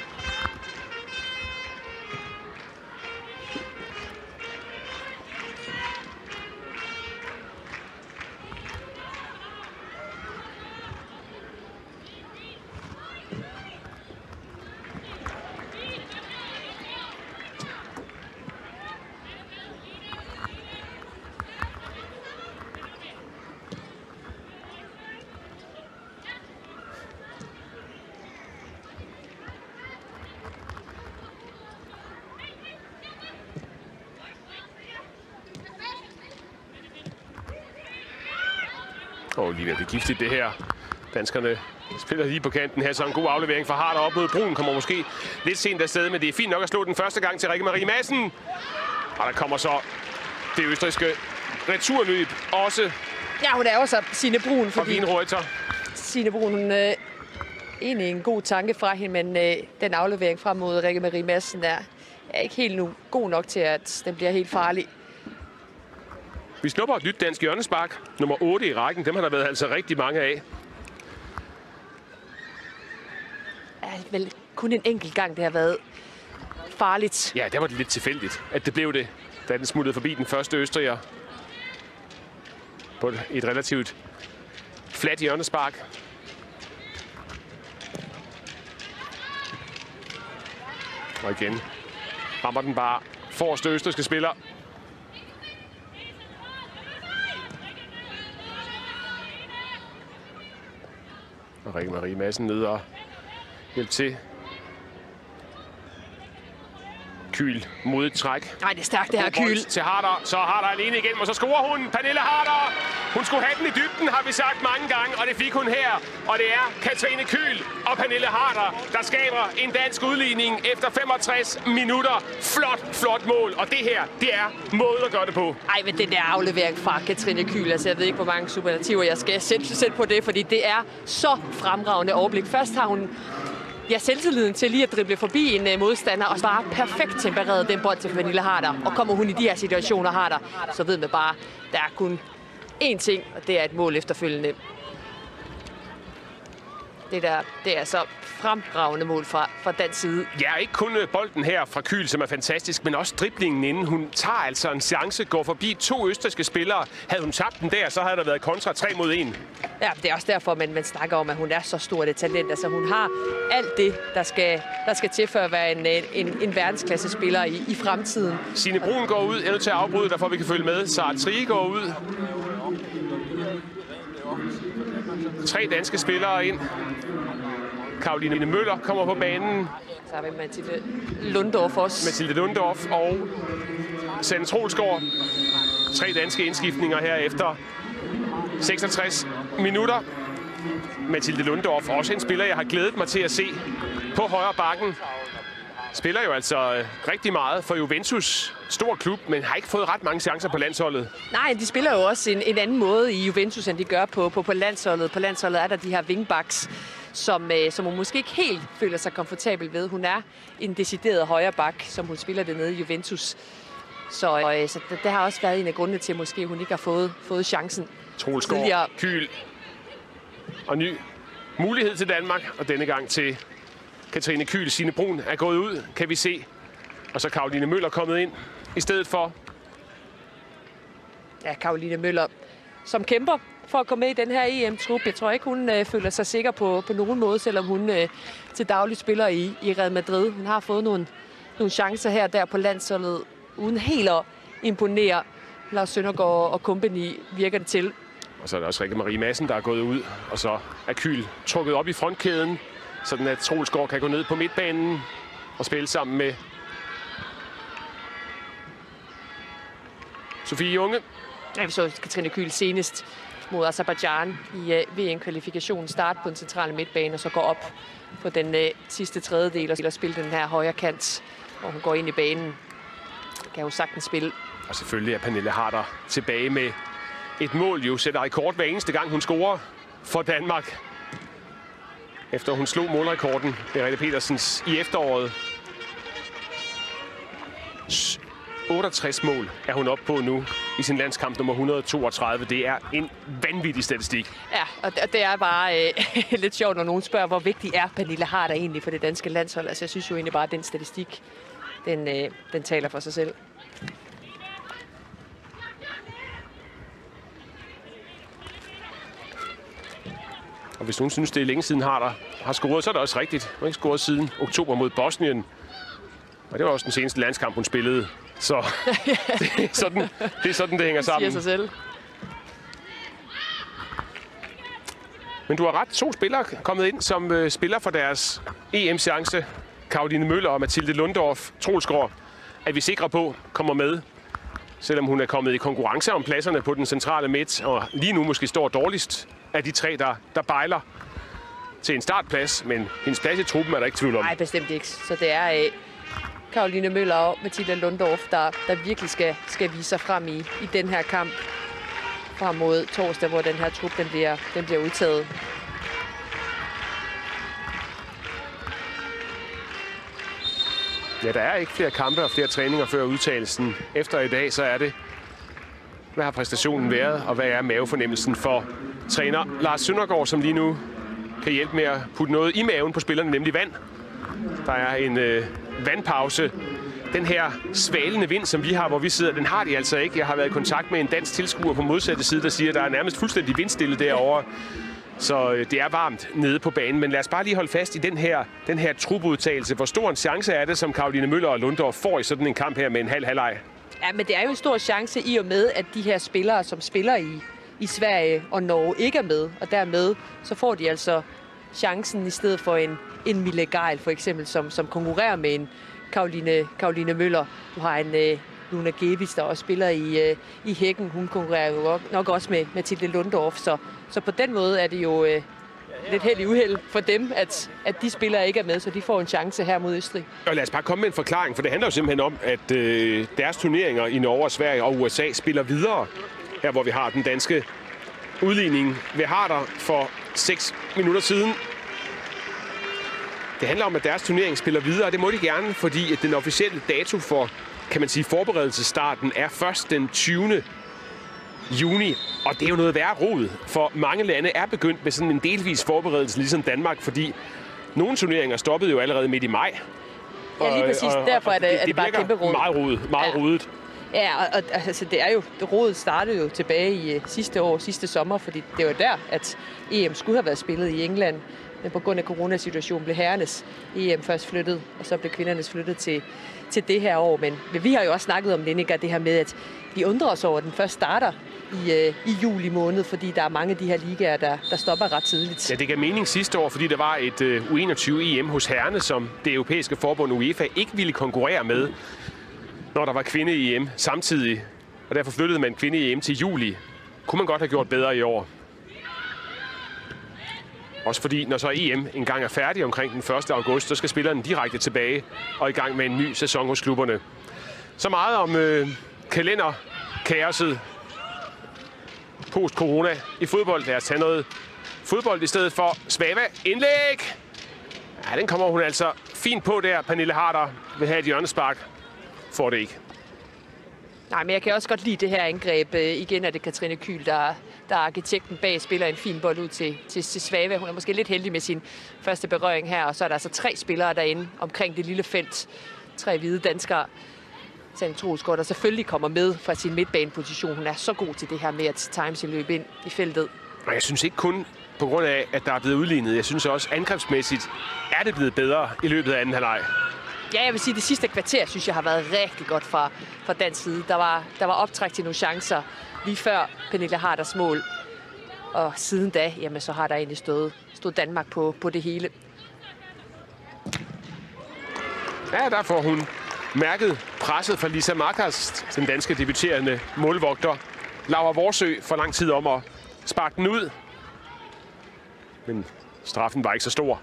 Og lige ved at blive giftigt det her. Danskerne spiller lige på kanten her, så en god aflevering fra Harder op mod Brun. Kommer måske lidt sent afsted, men det er fint nok at slå den første gang til Rikke Marie Madsen. Og der kommer så det østrigske returløb også. Ja, hun er også Signe Brun, fordi Wienreuter. Signe Brun, hun øh, egentlig en god tanke fra hende, men øh, den aflevering frem mod Rikke Marie Madsen er, er ikke helt nu god nok til, at den bliver helt farlig. Vi snupper et nyt dansk hjørnespark. Nummer otte i rækken. Dem har der været altså rigtig mange af. Ja, vel kun en enkelt gang, det har været farligt. Ja, der var det lidt tilfældigt, at det blev det, da den smuttede forbi den første østriger. På et relativt fladt hjørnespark. Og igen rammer den bare forreste østrigske spiller. Og Rikke Marie Madsen ned og hjælp til. Kyl mod et træk. Nej, det er stærkt, det her Kyl. Til Harder. Så Harder alene igen, og så scorer hun. Pernille Harder. Hun skulle have den i dybden, har vi sagt mange gange, og det fik hun her. Og det er Katrine Kyl og Pernille Harder, der skaber en dansk udligning efter femogtres minutter. Flot, flot mål. Og det her, det er måde at gøre det på. Ej, men den der aflevering fra Katrine Kyl, altså jeg ved ikke, hvor mange superlativer jeg skal sætte, sætte på det, fordi det er så fremragende overblik. Først har hun ja, selvtilliden til lige at drible forbi en uh, modstander og bare perfekt tempereret den bold til Pernille Harder. Og kommer hun i de her situationer Harder, så ved man bare, der er kun én ting, og det er et mål efterfølgende. Det der, det er så fremragende mål fra, fra den side. Ja, ikke kun bolden her fra Kyl, som er fantastisk, men også driblingen inden. Hun tager altså en chance, går forbi to østrigske spillere. Havde hun tabt den der, så havde der været kontra tre mod en. Ja, det er også derfor, man, man snakker om, at hun er så stort et talent. Altså, hun har alt det, der skal, der skal til for at være en, en, en verdensklasse spiller i, i fremtiden. Signe Brun går ud, endnu til at afbryde, derfor vi kan følge med. Sartri går ud. Tre danske spillere ind. Karoline Møller kommer på banen. Så har vi Mathilde Lundorf også. Mathilde Lundorf og Sanne Troelsgaard. Tre danske indskiftninger her efter seksogtres minutter. Mathilde Lundorf, også en spiller, jeg har glædet mig til at se på højre bakken. Spiller jo altså rigtig meget for Juventus. Stor klub, men har ikke fået ret mange chancer på landsholdet. Nej, de spiller jo også en, en anden måde i Juventus, end de gør på, på, på landsholdet. På landsholdet er der de her wingbacks, som, øh, som hun måske ikke helt føler sig komfortabel ved. Hun er en decideret højre bak, som hun spiller det nede i Juventus. Så, øh, så det, det har også været en af grundene til, at måske hun ikke har fået, fået chancen. Troelsgaard, Kyl og ny mulighed til Danmark, og denne gang til Katrine Kyl. Signe Brun er gået ud, kan vi se. Og så Karoline Møller kommet ind i stedet for. Ja, Karoline Møller, som kæmper for at komme med i den her E M-trup. Jeg tror ikke, hun øh, føler sig sikker på, på nogen måde, selvom hun øh, til daglig spiller i, i Real Madrid. Hun har fået nogle, nogle chancer her og der på landsholdet, uden helt at imponere. Lars Søndergaard og company virker det til. Og så er der også Rikke Marie Madsen, der er gået ud, og så er Kyl trukket op i frontkæden, sådan at Troelsgaard kan gå ned på midtbanen og spille sammen med Sofie Junge. Ja, vi så Katrine Kyl senest mod Azerbaijan i uh, V M-kvalifikationen start på den centrale midtbane, og så går op på den uh, sidste tredjedel og spille den her højre kant, hvor hun går ind i banen. Kan jo sagtens spille. Og selvfølgelig er Pernille Harder tilbage med et mål, jo sætter rekord hver eneste gang, hun scorer for Danmark. Efter hun slog målrekorden, Merete Petersens, i efteråret. otteogtres mål er hun oppe på nu i sin landskamp nummer et hundrede og toogtredive. Det er en vanvittig statistik. Ja, og det er bare øh, lidt sjovt, når nogen spørger, hvor vigtig er Pernille Harder egentlig for det danske landshold. Altså, jeg synes jo egentlig bare, at den statistik, den, øh, den taler for sig selv. Og hvis nogen synes, det er længe siden Harder har scoret, så er det også rigtigt. Hun har ikke scoret siden oktober mod Bosnien. Og det var også den seneste landskamp, hun spillede. Så det er sådan, det, er sådan, det hænger sammen. Siger sig selv. Men du har ret. To spillere kommet ind, som øh, spiller for deres E M-chance. Caroline Møller og Mathilde Lundorf. Troelsgaard er vi sikre på kommer med. Selvom hun er kommet i konkurrence om pladserne på den centrale midt. Og lige nu måske står dårligst af de tre, der, der bejler til en startplads. Men hendes plads i truppen er der ikke tvivl om. Nej, bestemt ikke. Så det er øh, Caroline Møller og Mathilde Lundorf, der, der virkelig skal, skal vise sig frem i, i den her kamp. Frem mod torsdag, hvor den her trup den bliver, den bliver udtaget. Ja, der er ikke flere kampe og flere træninger før udtagelsen. Efter i dag, så er det, hvad har præstationen været, og hvad er mavefornemmelsen for træner Lars Søndergaard, som lige nu kan hjælpe med at putte noget i maven på spillerne, nemlig vand. Der er en øh, vandpause. Den her svalende vind, som vi har, hvor vi sidder, den har de altså ikke. Jeg har været i kontakt med en dansk tilskuer på modsatte side, der siger, at der er nærmest fuldstændig vindstille derovre. Så øh, det er varmt nede på banen. Men lad os bare lige holde fast i den her, den her trupudtagelse. Hvor stor en chance er det, som Caroline Møller og Lundorf får i sådan en kamp her med en halv halvleg? Ja, men det er jo en stor chance i og med, at de her spillere, som spiller i, i Sverige og Norge, ikke er med. Og dermed så får de altså chancen i stedet for en, en Mille Geil, for eksempel, som, som konkurrerer med en Caroline, Caroline Møller. Du har en øh, Luna Gevis, der også spiller i, øh, i Hækken. Hun konkurrerer jo nok også med Mathilde Lundorf. Så, så på den måde er det jo øh, lidt held i uheld for dem, at, at de spillere ikke er med, så de får en chance her mod Østrig. Og lad os bare komme med en forklaring, for det handler jo simpelthen om, at øh, deres turneringer i Norge, Sverige og U S A spiller videre. Her hvor vi har den danske udligning ved Harder for seks minutter siden. Det handler om, at deres turnering spiller videre, og det må de gerne, fordi at den officielle dato for, kan man sige, forberedelsesstarten er først den tyvende juni. Og det er jo noget værre rod, for mange lande er begyndt med sådan en delvis forberedelse, ligesom Danmark, fordi nogle turneringer stoppede jo allerede midt i maj. Ja, lige præcis. Og, Derfor er det, det, er det bare kæmpe rod. meget rodet, meget ja. rodet. Ja, og, og altså, det er jo, rodet startede jo tilbage i uh, sidste år, sidste sommer, fordi det var der, at E M skulle have været spillet i England. Men på grund af coronasituationen blev herrenes E M først flyttet, og så blev kvindernes flyttet til, til det her år. Men, men vi har jo også snakket om Lineker, det her med, at vi undrer os over, at den først starter i, uh, i juli måned, fordi der er mange af de her ligaer, der, der stopper ret tidligt. Ja, det gav mening sidste år, fordi der var et uh, U enogtyve E M hos herrene, som det europæiske forbund UEFA ikke ville konkurrere med, når der var kvinde-E M samtidig. Og derfor flyttede man kvinde-E M til juli. Kunne man godt have gjort bedre i år. Også fordi, når så E M engang er færdig omkring den første august, så skal spillerne direkte tilbage og i gang med en ny sæson hos klubberne. Så meget om øh, kalenderkaoset post-corona i fodbold. Lad os tage noget fodbold i stedet for Svava. Indlæg! Ja, den kommer hun altså fint på der. Pernille Harder vil have et hjørnespark. Får det ikke. Nej, men jeg kan også godt lide det her angreb. Igen er det Katrine Kyl, der, der er arkitekten bag, spiller en fin bold ud til, til, til Svava. Hun er måske lidt heldig med sin første berøring her, og så er der altså tre spillere derinde omkring det lille felt. Tre hvide danskere. Sand Troelsgaard, der selvfølgelig kommer med fra sin midtbaneposition. Hun er så god til det her med at time sin løb ind i feltet. Og jeg synes ikke kun på grund af, at der er blevet udlignet. Jeg synes også angrebsmæssigt er det blevet bedre i løbet af anden halvleg. Ja, jeg vil sige, at det sidste kvarter, synes jeg, har været rigtig godt fra, fra dansk side. Der var, der var optræk til nogle chancer lige før Pernille Harders mål. Og siden da, jamen, så har der egentlig stået, stået Danmark på, på det hele. Ja, der får hun mærket presset fra Lisa Markers, den danske debuterende målvogter. Laura Vorsø for lang tid om at sparke den ud. Men straffen var ikke så stor.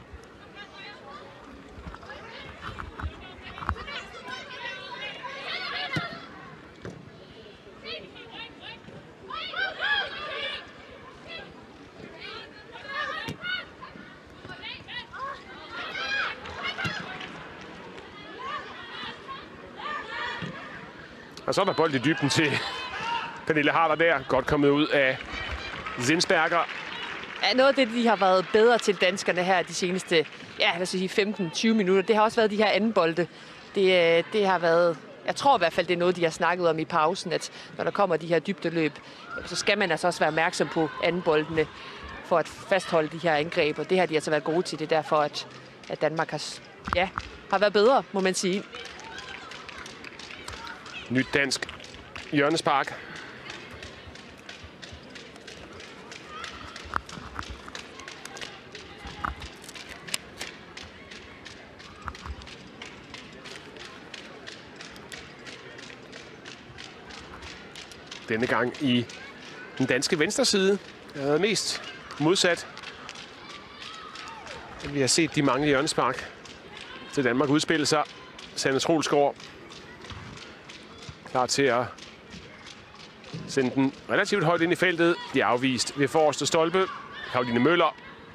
Og så er der bold i dybden til Pernille Harder der. Godt kommet ud af Zinsberger. Ja, noget af det, de har været bedre til danskerne her de seneste ja, lad os sige femten tyve minutter, det har også været de her anden bolde. Det, det har været, jeg tror i hvert fald, det er noget, de har snakket om i pausen, at når der kommer de her dybdeløb, så skal man altså også være opmærksom på anden boldene for at fastholde de her angreb. Og det har de altså været gode til. Det er derfor, at, at Danmark har, ja, har været bedre, må man sige. Nyt dansk hjørnespark. Denne gang i den danske venstre side. Det har været mest modsat. Vi har set de mange hjørnespark til Danmark udspille sig. Sanne Trulsgaard klar til at sende den relativt højt ind i feltet. De er afvist ved forreste stolpe. Caroline Møller.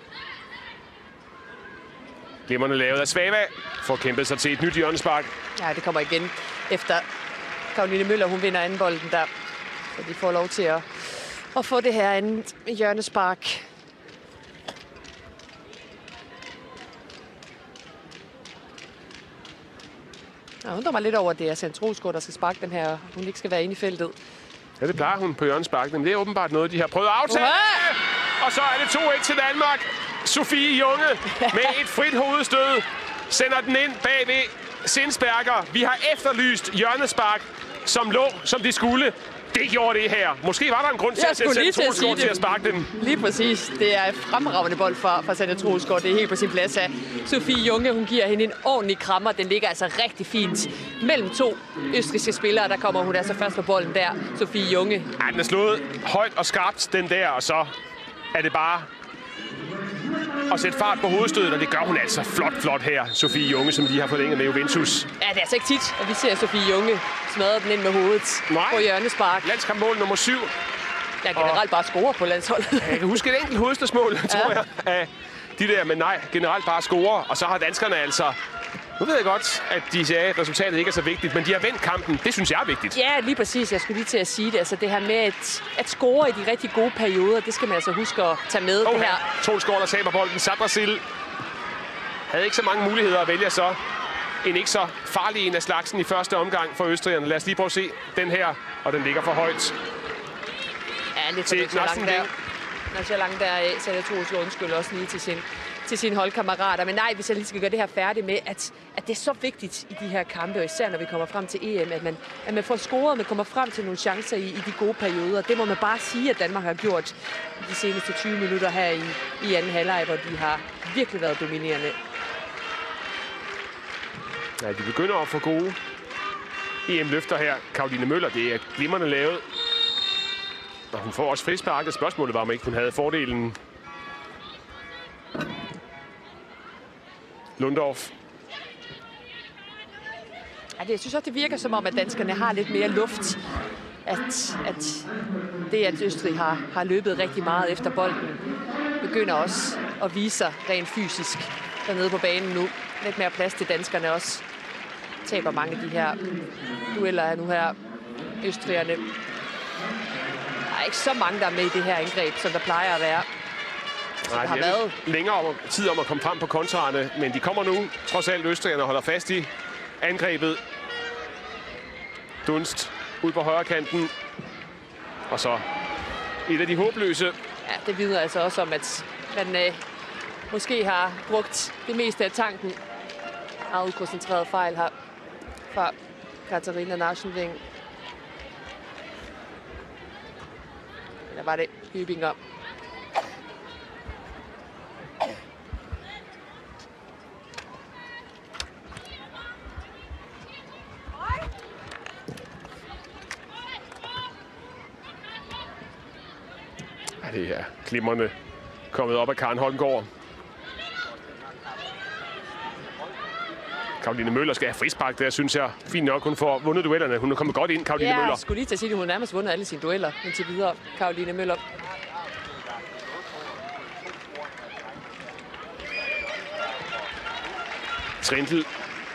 Glimrende lavet af Svava. Får kæmpet sig til et nyt hjørnespark. Ja, det kommer igen efter Caroline Møller. Hun vinder anden bolden der. Så de får lov til at, at få det her andet hjørnespark. Jeg undrer mig lidt over, at det er Sanne Trulsgaard, der skal sparke den her. Hun ikke skal være inde i feltet. Ja, det plejer hun på hjørnesparken, men det er åbenbart noget, de har prøvet at aftale. Uh-huh. Og så er det to et til Danmark. Sofie Junge med et frit hovedstød sender den ind bag ved Zinsberger. Vi har efterlyst hjørnespark, som lå, som de skulle. Det gjorde det her. Måske var der en grund til at sætte Sanne Trulsgaard til at sparke den. Lige præcis. Det er et fremragende bold fra, fra Sanne Trulsgaard. Det er helt på sin plads af Sofie Junge. Hun giver hende en ordentlig krammer. Den ligger altså rigtig fint mellem to østrigske spillere. Der kommer hun altså først på bolden der. Sofie Junge. Ja, den er slået højt og skarpt, den der. Og så er det bare at sætte fart på hovedstødet. Og det gør hun altså flot, flot her. Sofie Junge, som de har forlænget med Juventus. Ja, det er altså ikke tit, at vi ser Sofie Junge smadre den ind med hovedet. Nej. På hjørnespark. Landskampmål nummer syv. Jeg generelt og bare score på landsholdet. Jeg kan huske et enkelt hovedstødsmål, ja. tror jeg, af de der. Men nej, generelt bare score. Og så har danskerne altså... Nu ved jeg godt, at de sagde, at resultatet ikke er så vigtigt, men de har vendt kampen. Det synes jeg er vigtigt. Ja, lige præcis. Jeg skulle lige til at sige det. Altså det her med at, at score i de rigtig gode perioder, det skal man altså huske at tage med. Oh, det her. Trulsgaard, der taber bolden. Sabrasil havde ikke så mange muligheder at vælge så. En ikke så farlig en af slagsen i første omgang for østrigerne. Lad os lige prøve at se den her, og den ligger for højt. Ja, lidt for det, så langt der. Når så langt der af, så er det Trulsgaard undskyld også lige til sin... til sine holdkammerater. Men nej, hvis jeg lige skal gøre det her færdigt med, at, at det er så vigtigt i de her kampe, og især når vi kommer frem til E M, at man, at man får scoret, og man kommer frem til nogle chancer i, i de gode perioder. Det må man bare sige, at Danmark har gjort de seneste tyve minutter her i, i anden halvleg, hvor de har virkelig været dominerende. Ja, de begynder at få gode E M-løfter her. Caroline Møller, det er glimrende lavet. Og hun får også frisparket. Spørgsmålet var, om ikke hun havde fordelen. Lundorf. Ja, det, jeg synes også, det virker som om, at danskerne har lidt mere luft. At, at det, at Østrig har, har løbet rigtig meget efter bolden, begynder også at vise sig rent fysisk dernede på banen nu. Lidt mere plads til danskerne også. Taber mange af de her dueller her nu her. Østrigerne. Der er ikke så mange, der er med i det her angreb, som der plejer at være. Nej, det har været længere om, tid om at komme frem på kontraerne, men de kommer nu. Trods alt østrigerne holder fast i angrebet. Dunst ud på højre kanten. Og så et af de håbløse. Ja, det vidner altså også om, at man øh, måske har brugt det meste af tanken. Meget ukoncentreret fejl her fra Katarina Naschenwing. Eller var det Hybinger? Ja, det er glimrende kommet op af Karen Holmgaard. Caroline Møller skal have frispark der, synes jeg. Fint nok, hun får vundet duellerne. Hun er kommet godt ind, Caroline ja, Møller. Jeg skulle lige til at sige, at hun har nærmest vundet alle sine dueller indtil videre, Caroline Møller. Trindl.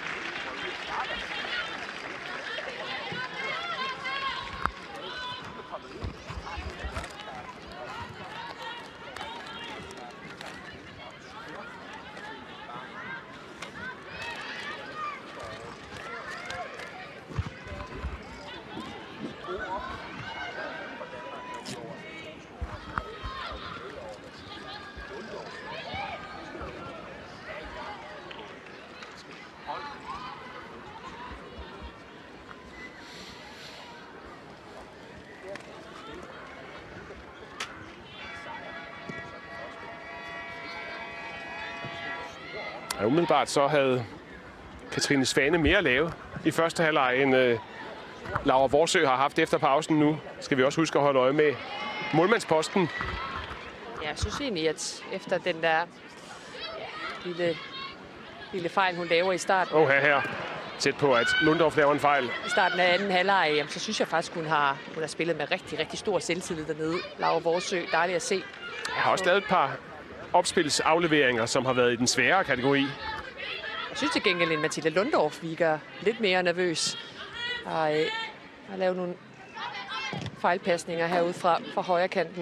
Ja, umiddelbart så havde Katrine Svane mere at lave i første halvleg, end øh, Laura Vorsø har haft efter pausen. Nu skal vi også huske at holde øje med målmandsposten. Ja, jeg synes egentlig, at efter den der ja, lille, lille fejl, hun laver i starten. Åh, her, her. Tæt på, at Lundorf laver en fejl. I starten af anden halvleg, jamen, så synes jeg faktisk, hun har, hun har spillet med rigtig, rigtig stor selvtillid dernede. Laura Vorsø, dejligt at se. Jeg har også lavet et par opspilsafleveringer, som har været i den svære kategori. Jeg synes til gengæld, at Mathilde Lundorf virker lidt mere nervøs. Og øh, har lavet nogle fejlpasninger herude fra, fra højre kanten.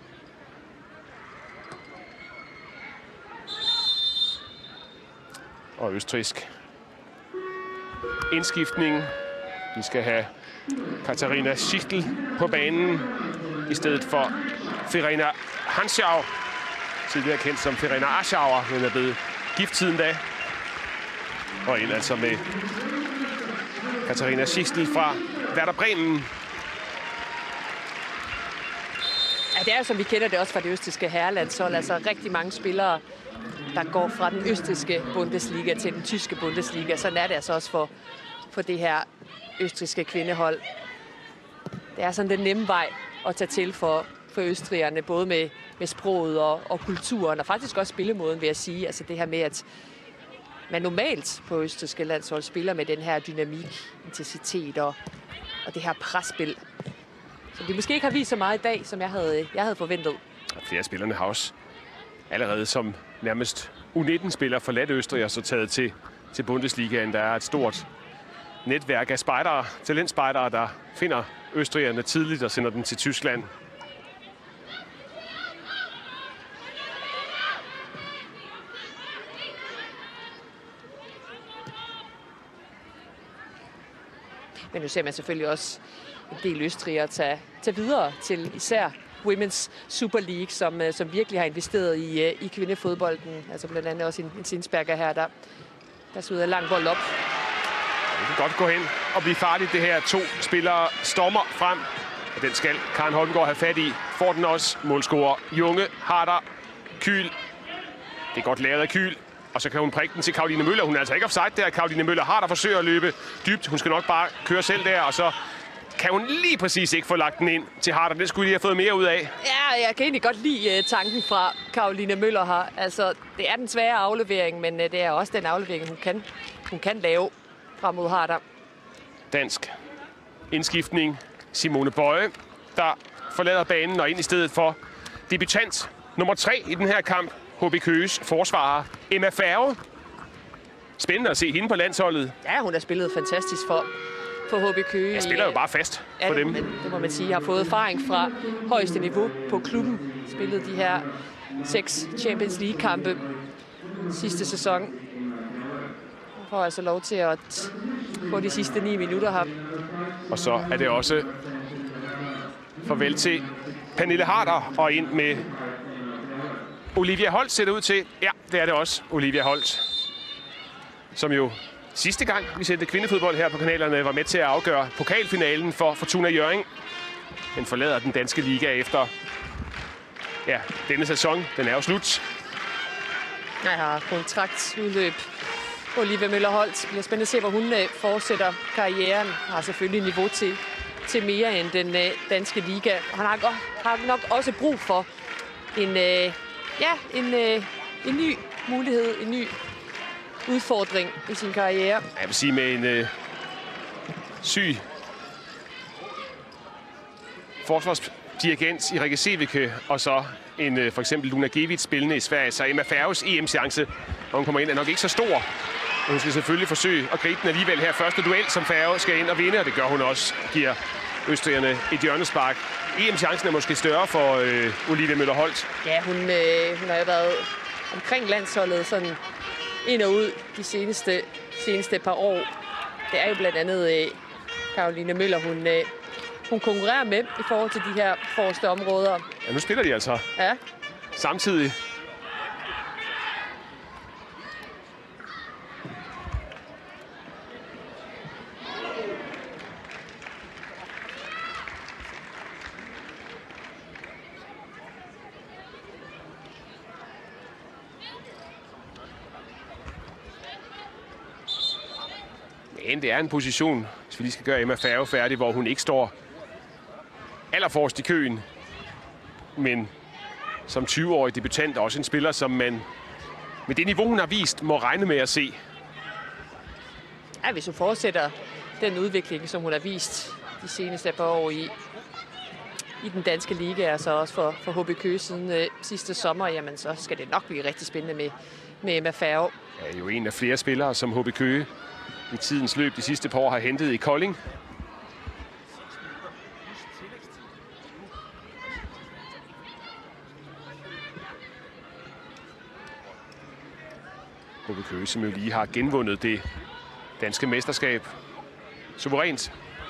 Og østrigsk indskiftning. Vi skal have Katarina Schichtel på banen i stedet for Verena Hanschau, tidligere kendt som Verena Aschauer, men er blevet gift siden da. Og ind altså med Katarina Schichtel fra Werder Bremen. Ja, det er jo, som vi kender det også fra det østrigske herrelandshold. Altså rigtig mange spillere, der går fra den østrigske Bundesliga til den tyske Bundesliga. Sådan er det altså også for, for det her østrigske kvindehold. Det er sådan den nemme vej at tage til for, for østrigerne, både med, med sproget og, og kulturen, og faktisk også spillemåden, vil jeg sige. Altså det her med, at man normalt på østrigske landshold spiller med den her dynamik, intensitet og, og det her presspil, som de måske ikke har vist så meget i dag, som jeg havde, jeg havde forventet. Flere af spillerne har også allerede som nærmest U nitten-spiller forladt Østrig og så taget til, til Bundesligaen. Der er et stort netværk af spejdere, talentspejdere, der finder østrigerne tidligt og sender dem til Tyskland. Men nu ser man selvfølgelig også en del østrigere tage, tage videre til især Women's Super League, som, som virkelig har investeret i, i kvindefodbolden. Altså blandt andet også en, en Sinsberger her, der, der smider lang bold op. Det kan godt gå hen og blive farligt, det her. To spillere stormer frem, og den skal Karen Holmgaard have fat i. Får den også. Målscorer Junge, Harder, Kyl. Det er godt lavet af Kyl. Og så kan hun prikke den til Caroline Møller. Hun er altså ikke offside der. Caroline Møller har der forsøger at løbe dybt. Hun skal nok bare køre selv der, og så kan hun lige præcis ikke få lagt den ind til Harder. Det skulle de have fået mere ud af. Ja, jeg kan egentlig godt lide uh, tanken fra Caroline Møller her. Altså, det er den svære aflevering, men uh, det er også den aflevering, hun kan, hun kan lave frem mod Harder. Dansk indskiftning. Simone Bøje, der forlader banen og ind i stedet for debutant nummer tre i den her kamp. H B Køges forsvarer Emma Færge. Spændende at se hende på landsholdet. Ja, hun har spillet fantastisk for, for H B Køge. Jeg spiller jo bare fast ja, for dem. Men, det må man sige. Jeg har fået erfaring fra højeste niveau på klubben. Spillet de her seks Champions League-kampe sidste sæson. Jeg får altså lov til at få de sidste ni minutter her. Og så er det også farvel til Pernille Harder og ind med Olivia Holt, ser det ud til. Ja, det er det også, Olivia Holt. som jo sidste gang, vi sendte kvindefodbold her på kanalerne, var med til at afgøre pokalfinalen for Fortuna Hjørring. Den forlader den danske liga efter ja, denne sæson. Den er jo slut. Jeg har kontraktudløb. Olivia Møller-Holt. Det bliver spændende at se, hvor hun øh, fortsætter karrieren. Har selvfølgelig niveau til, til mere end den øh, danske liga. Han har, har nok også brug for en, øh, ja, en, øh, en ny mulighed, en ny udfordring i sin karriere. Jeg vil sige med en øh, syg forsvarsdirigent i Rikke Sevike, og så en øh, for eksempel Luna Gevic spillende i Sverige. Så Emma Færges E M-chance, når hun kommer ind, er nok ikke så stor. Og hun skal selvfølgelig forsøge at gribe den alligevel her. Første duel, som Færge skal ind og vinde, og det gør hun også. Giver østrigerne et hjørnespark. E M-chancen er måske større for øh, Olivia Møller-Holt. Ja, hun, øh, hun har jo været omkring landsholdet sådan ind og ud de seneste, seneste par år. Det er jo blandt andet øh, Caroline Møller, hun, øh, hun konkurrerer med i forhold til de her forreste områder. Ja, nu spiller de altså ja. samtidig. Men det er en position, hvis vi lige skal gøre Emma Færge færdig, hvor hun ikke står allerforrest i køen. Men som tyve-årig debutant også en spiller, som man med det niveau, hun har vist, må regne med at se. Ja, hvis hun fortsætter den udvikling, som hun har vist de seneste par år i, i den danske liga, altså også for, for H B Køge siden øh, sidste sommer, jamen så skal det nok blive rigtig spændende med, med Emma Færge. Ja, jo en af flere spillere, som H B Køge i tidens løb de sidste par år har hentet i Kolding. H B Køge, som jo lige har genvundet det danske mesterskab suverænt.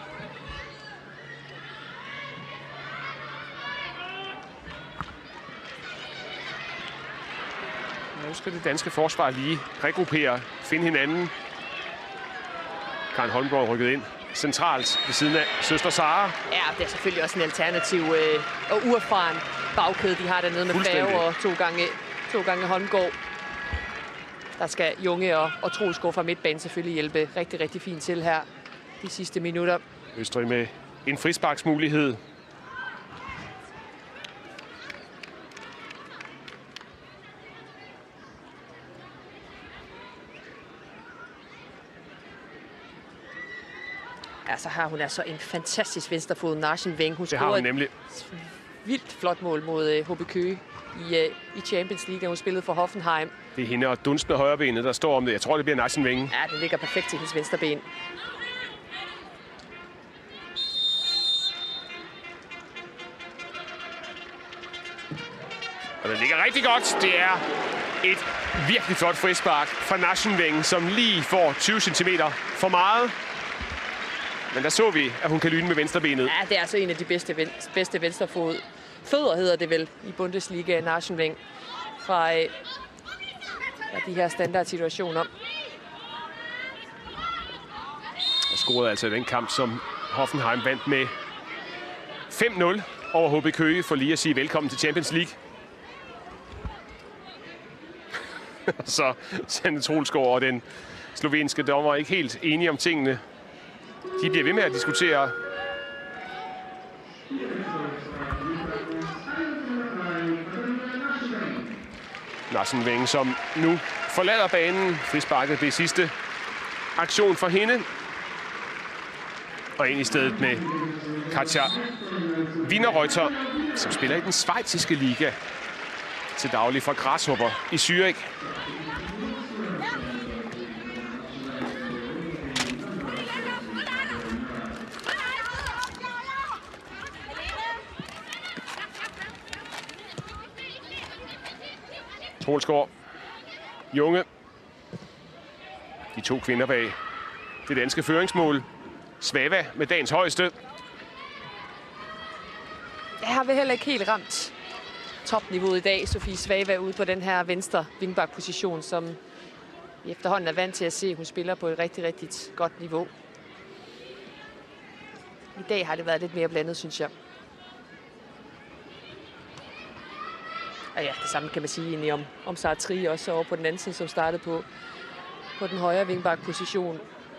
Nu skal det danske forsvar lige regruppere, finde hinanden. Karen Holmgaard rykket ind centralt ved siden af søster Sara. Ja, det er selvfølgelig også en alternativ øh, og uerfaren bagkæde, de har dernede med Færge og to gange, to gange Holmgaard. Der skal Junge og, og Troelsgaard fra midtbanen selvfølgelig hjælpe rigtig, rigtig fint til her de sidste minutter. Østrig med en frisparksmulighed. Altså har hun altså en fantastisk venstrefod, Narshin Weng. Hun det har hun nemlig. Vildt flot mål mod uh, H B Køge i, uh, i Champions League, hun spillede for Hoffenheim. Det er hende og dunstende højrebenet, der står om det. Jeg tror, det bliver Narshin Weng. Ja, det ligger perfekt til hendes venstre ben. Og den ligger rigtig godt. Det er et virkelig flot frispark fra Narshin Weng, som lige får tyve centimeter for meget. Men der så vi, at hun kan lyne med venstrebenet. Ja, det er altså en af de bedste, ven bedste venstrefod. Fødder hedder det vel i Bundesliga, Narshin Weng, fra øh, ja, de her standardsituationer. Og scorede altså den kamp, som Hoffenheim vandt med fem nul over H B Køge, for lige at sige velkommen til Champions League. Så Sande Troelsgaard og den slovenske dommer er ikke helt enige om tingene. De bliver ved med at diskutere. Narshin Weng, som nu forlader banen. Frisparket det sidste aktion for hende. Og ind i stedet med Katja Wienerreuter, som spiller i den schweiziske liga til daglig for Grasshopper i Zürich. Troelsgaard, Junge, de to kvinder bag det danske føringsmål. Svava med dagens højeste. Jeg har vel heller ikke helt ramt topniveauet i dag. Sofie Svava ude på den her venstre vingbak-position, som vi efterhånden er vant til at se, at hun spiller på et rigtig, rigtig godt niveau. I dag har det været lidt mere blandet, synes jeg. Og ja, det samme kan man sige egentlig om, om Sartri også over på den anden side, som startede på, på den højre vingbak-position.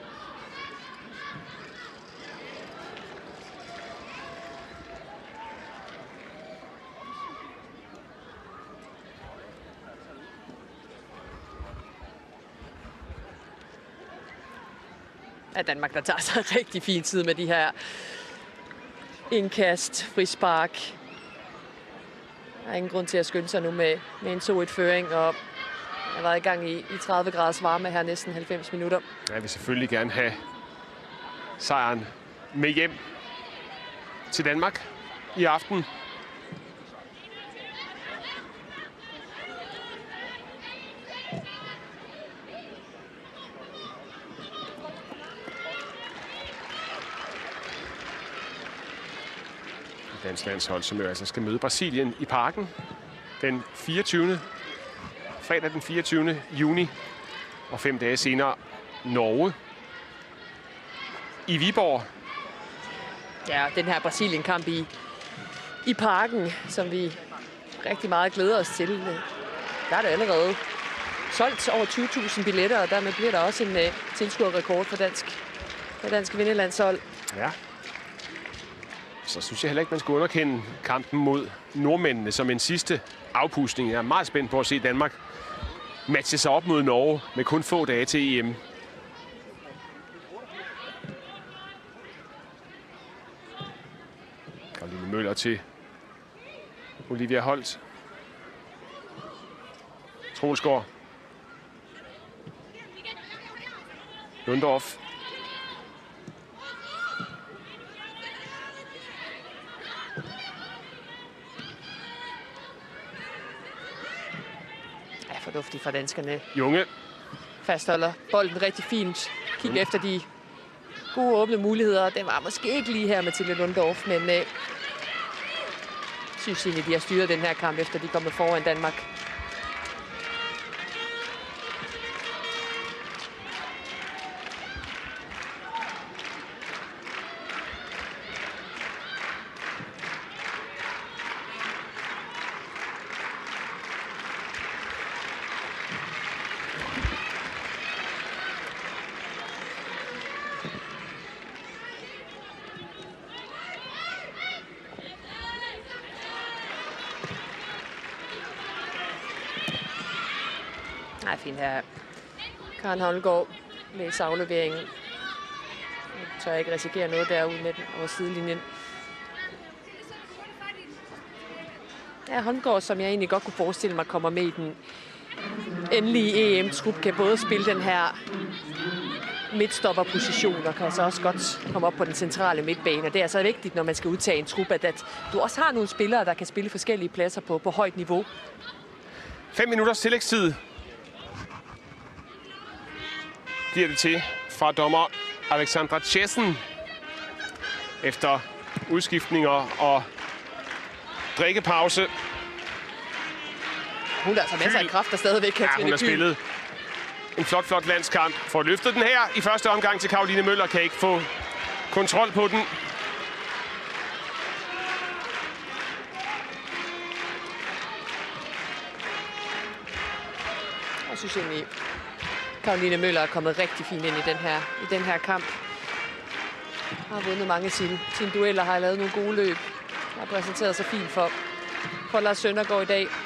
Af Danmark, der tager sig rigtig fin tid med de her indkast, frispark. Der er ingen grund til at skynde sig nu med, med en to et-føring, og jeg har været i gang i, i tredive graders varme her næsten halvfems minutter. Jeg vil selvfølgelig gerne have sejren med hjem til Danmark i aften. Dansk landshold, som jo altså skal møde Brasilien i Parken den fireogtyvende fredag den fireogtyvende juni, og fem dage senere Norge i Viborg. Ja, den her Brasilien-kamp i, i Parken, som vi rigtig meget glæder os til. Der er der allerede solgt over tyve tusind billetter, og dermed bliver der også en uh, tilskuerrekord for dansk, for dansk kvindelandshold. Ja. Så synes jeg heller ikke, man skal underkende kampen mod nordmændene som en sidste afpustning. Jeg er meget spændt på at se Danmark matche sig op mod Norge med kun få dage til E M. Caroline Møller til Olivia Holt. Troelsgaard. Lundorf. Fornuftigt for danskerne. Junge. Fastholder bolden rigtig fint. Kig mm. efter de gode åbne muligheder. Den var måske ikke lige her med Mathilde Lundorf, men øh, synes egentlig, de har styret den her kamp, efter de kommer foran Danmark. Nej, fint her. Karen Holmgaard med afleveringen. Jeg tør ikke risikere noget derude med den over sidelinjen. Ja, Holmgaard, som jeg egentlig godt kunne forestille mig, kommer med i den endelige E M-trup, kan både spille den her midtstopperposition og kan så også godt komme op på den centrale midtbane. Og det er altså vigtigt, når man skal udtage en trup, at, at du også har nogle spillere, der kan spille forskellige pladser på, på højt niveau. Fem minutters tillægstid bliver det til fra dommer Alexandra Chessen efter udskiftninger og drikkepause. Hun har altså masser af kræfter stadigvæk. Ja, hun har spillet en flot, flot landskamp. Får løftet den her i første omgang til Caroline Møller. Kan ikke få kontrol på den. Jeg synes egentlig, Caroline Møller er kommet rigtig fint ind i den her, i den her kamp. Har vundet mange af sine, sine dueller, har lavet nogle gode løb. Har præsenteret sig fint for, for Lars Søndergaard i dag.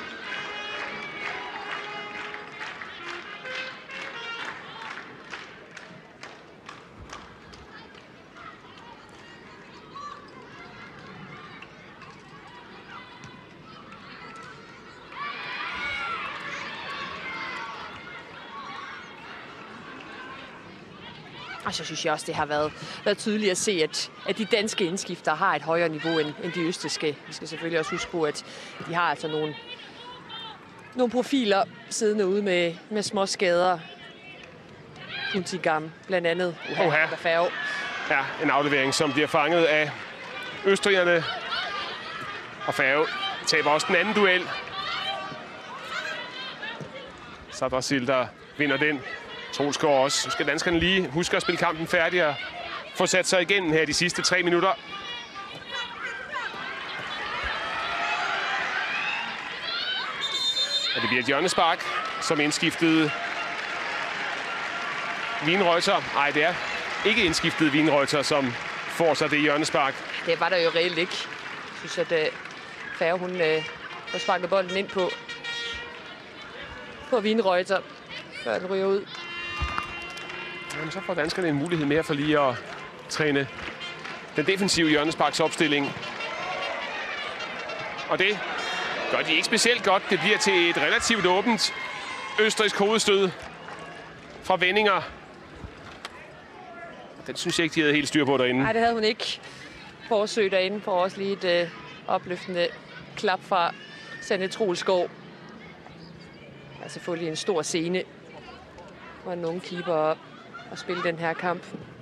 Og så synes jeg også, det har været, været tydeligt at se, at, at de danske indskifter har et højere niveau end, end de østrigske. Vi skal selvfølgelig også huske på, at de har altså nogle, nogle profiler siddende ude med, med små skader. Puntigam blandt andet. Uha, Færge. Ja, en aflevering, som bliver fanget af østrigerne. Og Færge taber også den anden duel. Så Brasil, der vinder den Troelsgaard også. Nu skal danskerne lige huske at spille kampen færdig og få sat sig igen her de sidste tre minutter. Og det bliver et hjørnespark, som indskiftede Wienreuther. Nej, det er ikke indskiftet Wienreuther, som får sig det hjørnespark. Det var der jo reelt ikke. Jeg synes, at uh, Færge, hun uh, har sparket bolden ind på, på Wienreuther, før den ryger ud. Jamen, så får danskerne en mulighed mere for lige at træne den defensive hjørnesparksopstilling. Og det gør de ikke specielt godt. Det bliver til et relativt åbent østrigsk hovedstød fra vendinger. Den synes jeg ikke, de havde helt styr på derinde. Nej, det havde hun ikke. Forsøg derinde for også lige et øh, opløftende klap fra Sanne Troelsgaard. Der er selvfølgelig en stor scene for en unge keeper at spille den her kamp.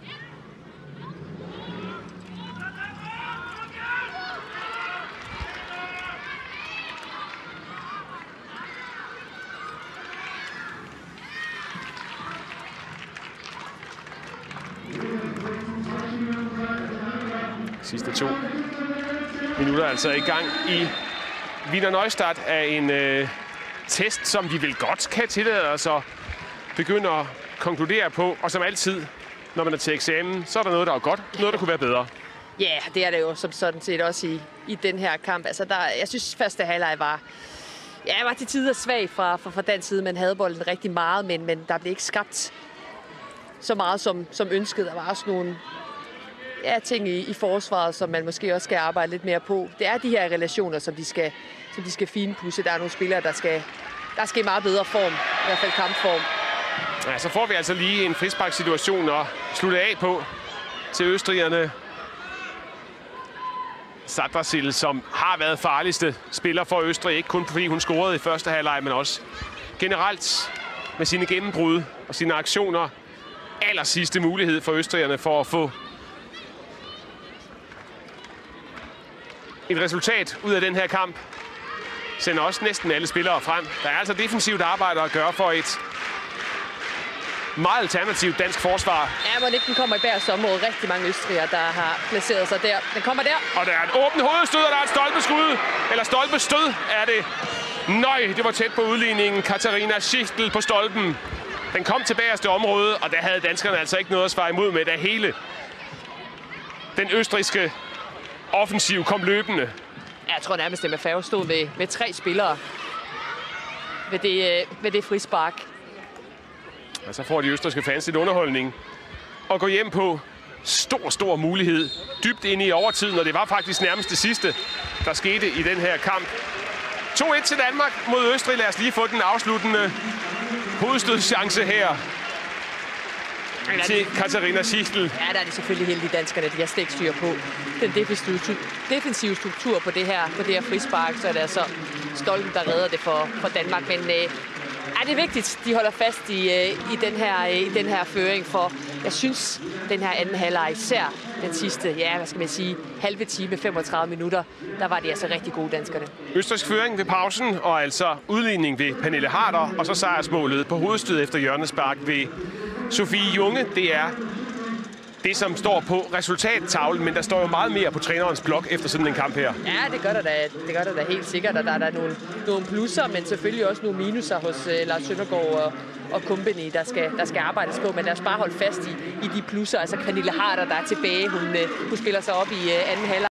Sidste to minutter er altså i gang i Wiener Neustadt af en øh, test, som vi vel godt kan tillade os at begynde at konkludere på. Og som altid, når man er til eksamen, så er der noget, der er godt, noget, der kunne være bedre. Ja, yeah, det er det jo som sådan set også i, i den her kamp. Altså, der, jeg synes, første halvleg var, ja, var til tider svag fra, fra, fra den side. Man havde bolden rigtig meget, men, men der blev ikke skabt så meget som, som ønsket. Der var også nogle ja, ting i, i forsvaret, som man måske også skal arbejde lidt mere på. Det er de her relationer, som de skal, som de skal finpudse. Der er nogle spillere, der skal, der skal i meget bedre form, i hvert fald kampform. Ja, så får vi altså lige en frisparkssituation at slutte af på til østrigerne. Sadrasil, som har været farligste spiller for Østrig, ikke kun fordi hun scorede i første halvleg, men også generelt med sine gennembrud og sine aktioner. Aller sidste mulighed for østrigerne for at få et resultat ud af den her kamp. Sender også næsten alle spillere frem. Der er altså defensivt arbejde at gøre for et meget alternativt dansk forsvar. Ja, hvor ikke den kommer i Bærs område. Rigtig mange østrigere, der har placeret sig der. Den kommer der. Og der er et åbent hovedstød, og der er et stolpeskud. Eller stolpestød er det. Nøj, det var tæt på udligningen. Katharina Schichtel på stolpen. Den kom til bagerste område, og der havde danskerne altså ikke noget at svare imod med, da hele den østrigske offensiv kom løbende. Jeg tror nærmest, det med Færge stod med, med tre spillere ved det, ved det frispark. Og så får de østrigske fans lidt underholdning og gå hjem på. Stor, stor mulighed. Dybt inde i overtiden, og det var faktisk nærmest det sidste, der skete i den her kamp. to et til Danmark mod Østrig. Lad os lige få den afsluttende hovedstødschance her til Katharina Schichtel. Ja, der er de selvfølgelig heldige danskerne, de har stikstyr på den defensive struktur på det her, på det her frispark, så er det altså Stolpen, der redder det for, for Danmark. Men øh, er det vigtigt, de holder fast i, øh, i, den her, øh, i den her føring, for jeg synes, den her anden halvleg, især den sidste, ja, hvad skal man sige, halve time, femogtredive minutter, der var de altså rigtig gode, danskerne. Østrigsk føring ved pausen, og altså udligning ved Pernille Harder, og så sejrsmålet på hovedstød efter hjørnespark ved Sofie Junge. Det er det, som står på resultattavlen, men der står jo meget mere på trænerens blok efter sådan en kamp her. Ja, det gør der da, det gør der da helt sikkert, og der er der nogle, nogle plusser, men selvfølgelig også nogle minuser hos uh, Lars Søndergaard og, og company, der skal, der skal arbejdes på, men lad os bare holde fast i, i de plusser. Altså Pernille Harder, der er tilbage, hun, uh, hun spiller sig op i uh, anden halvleg.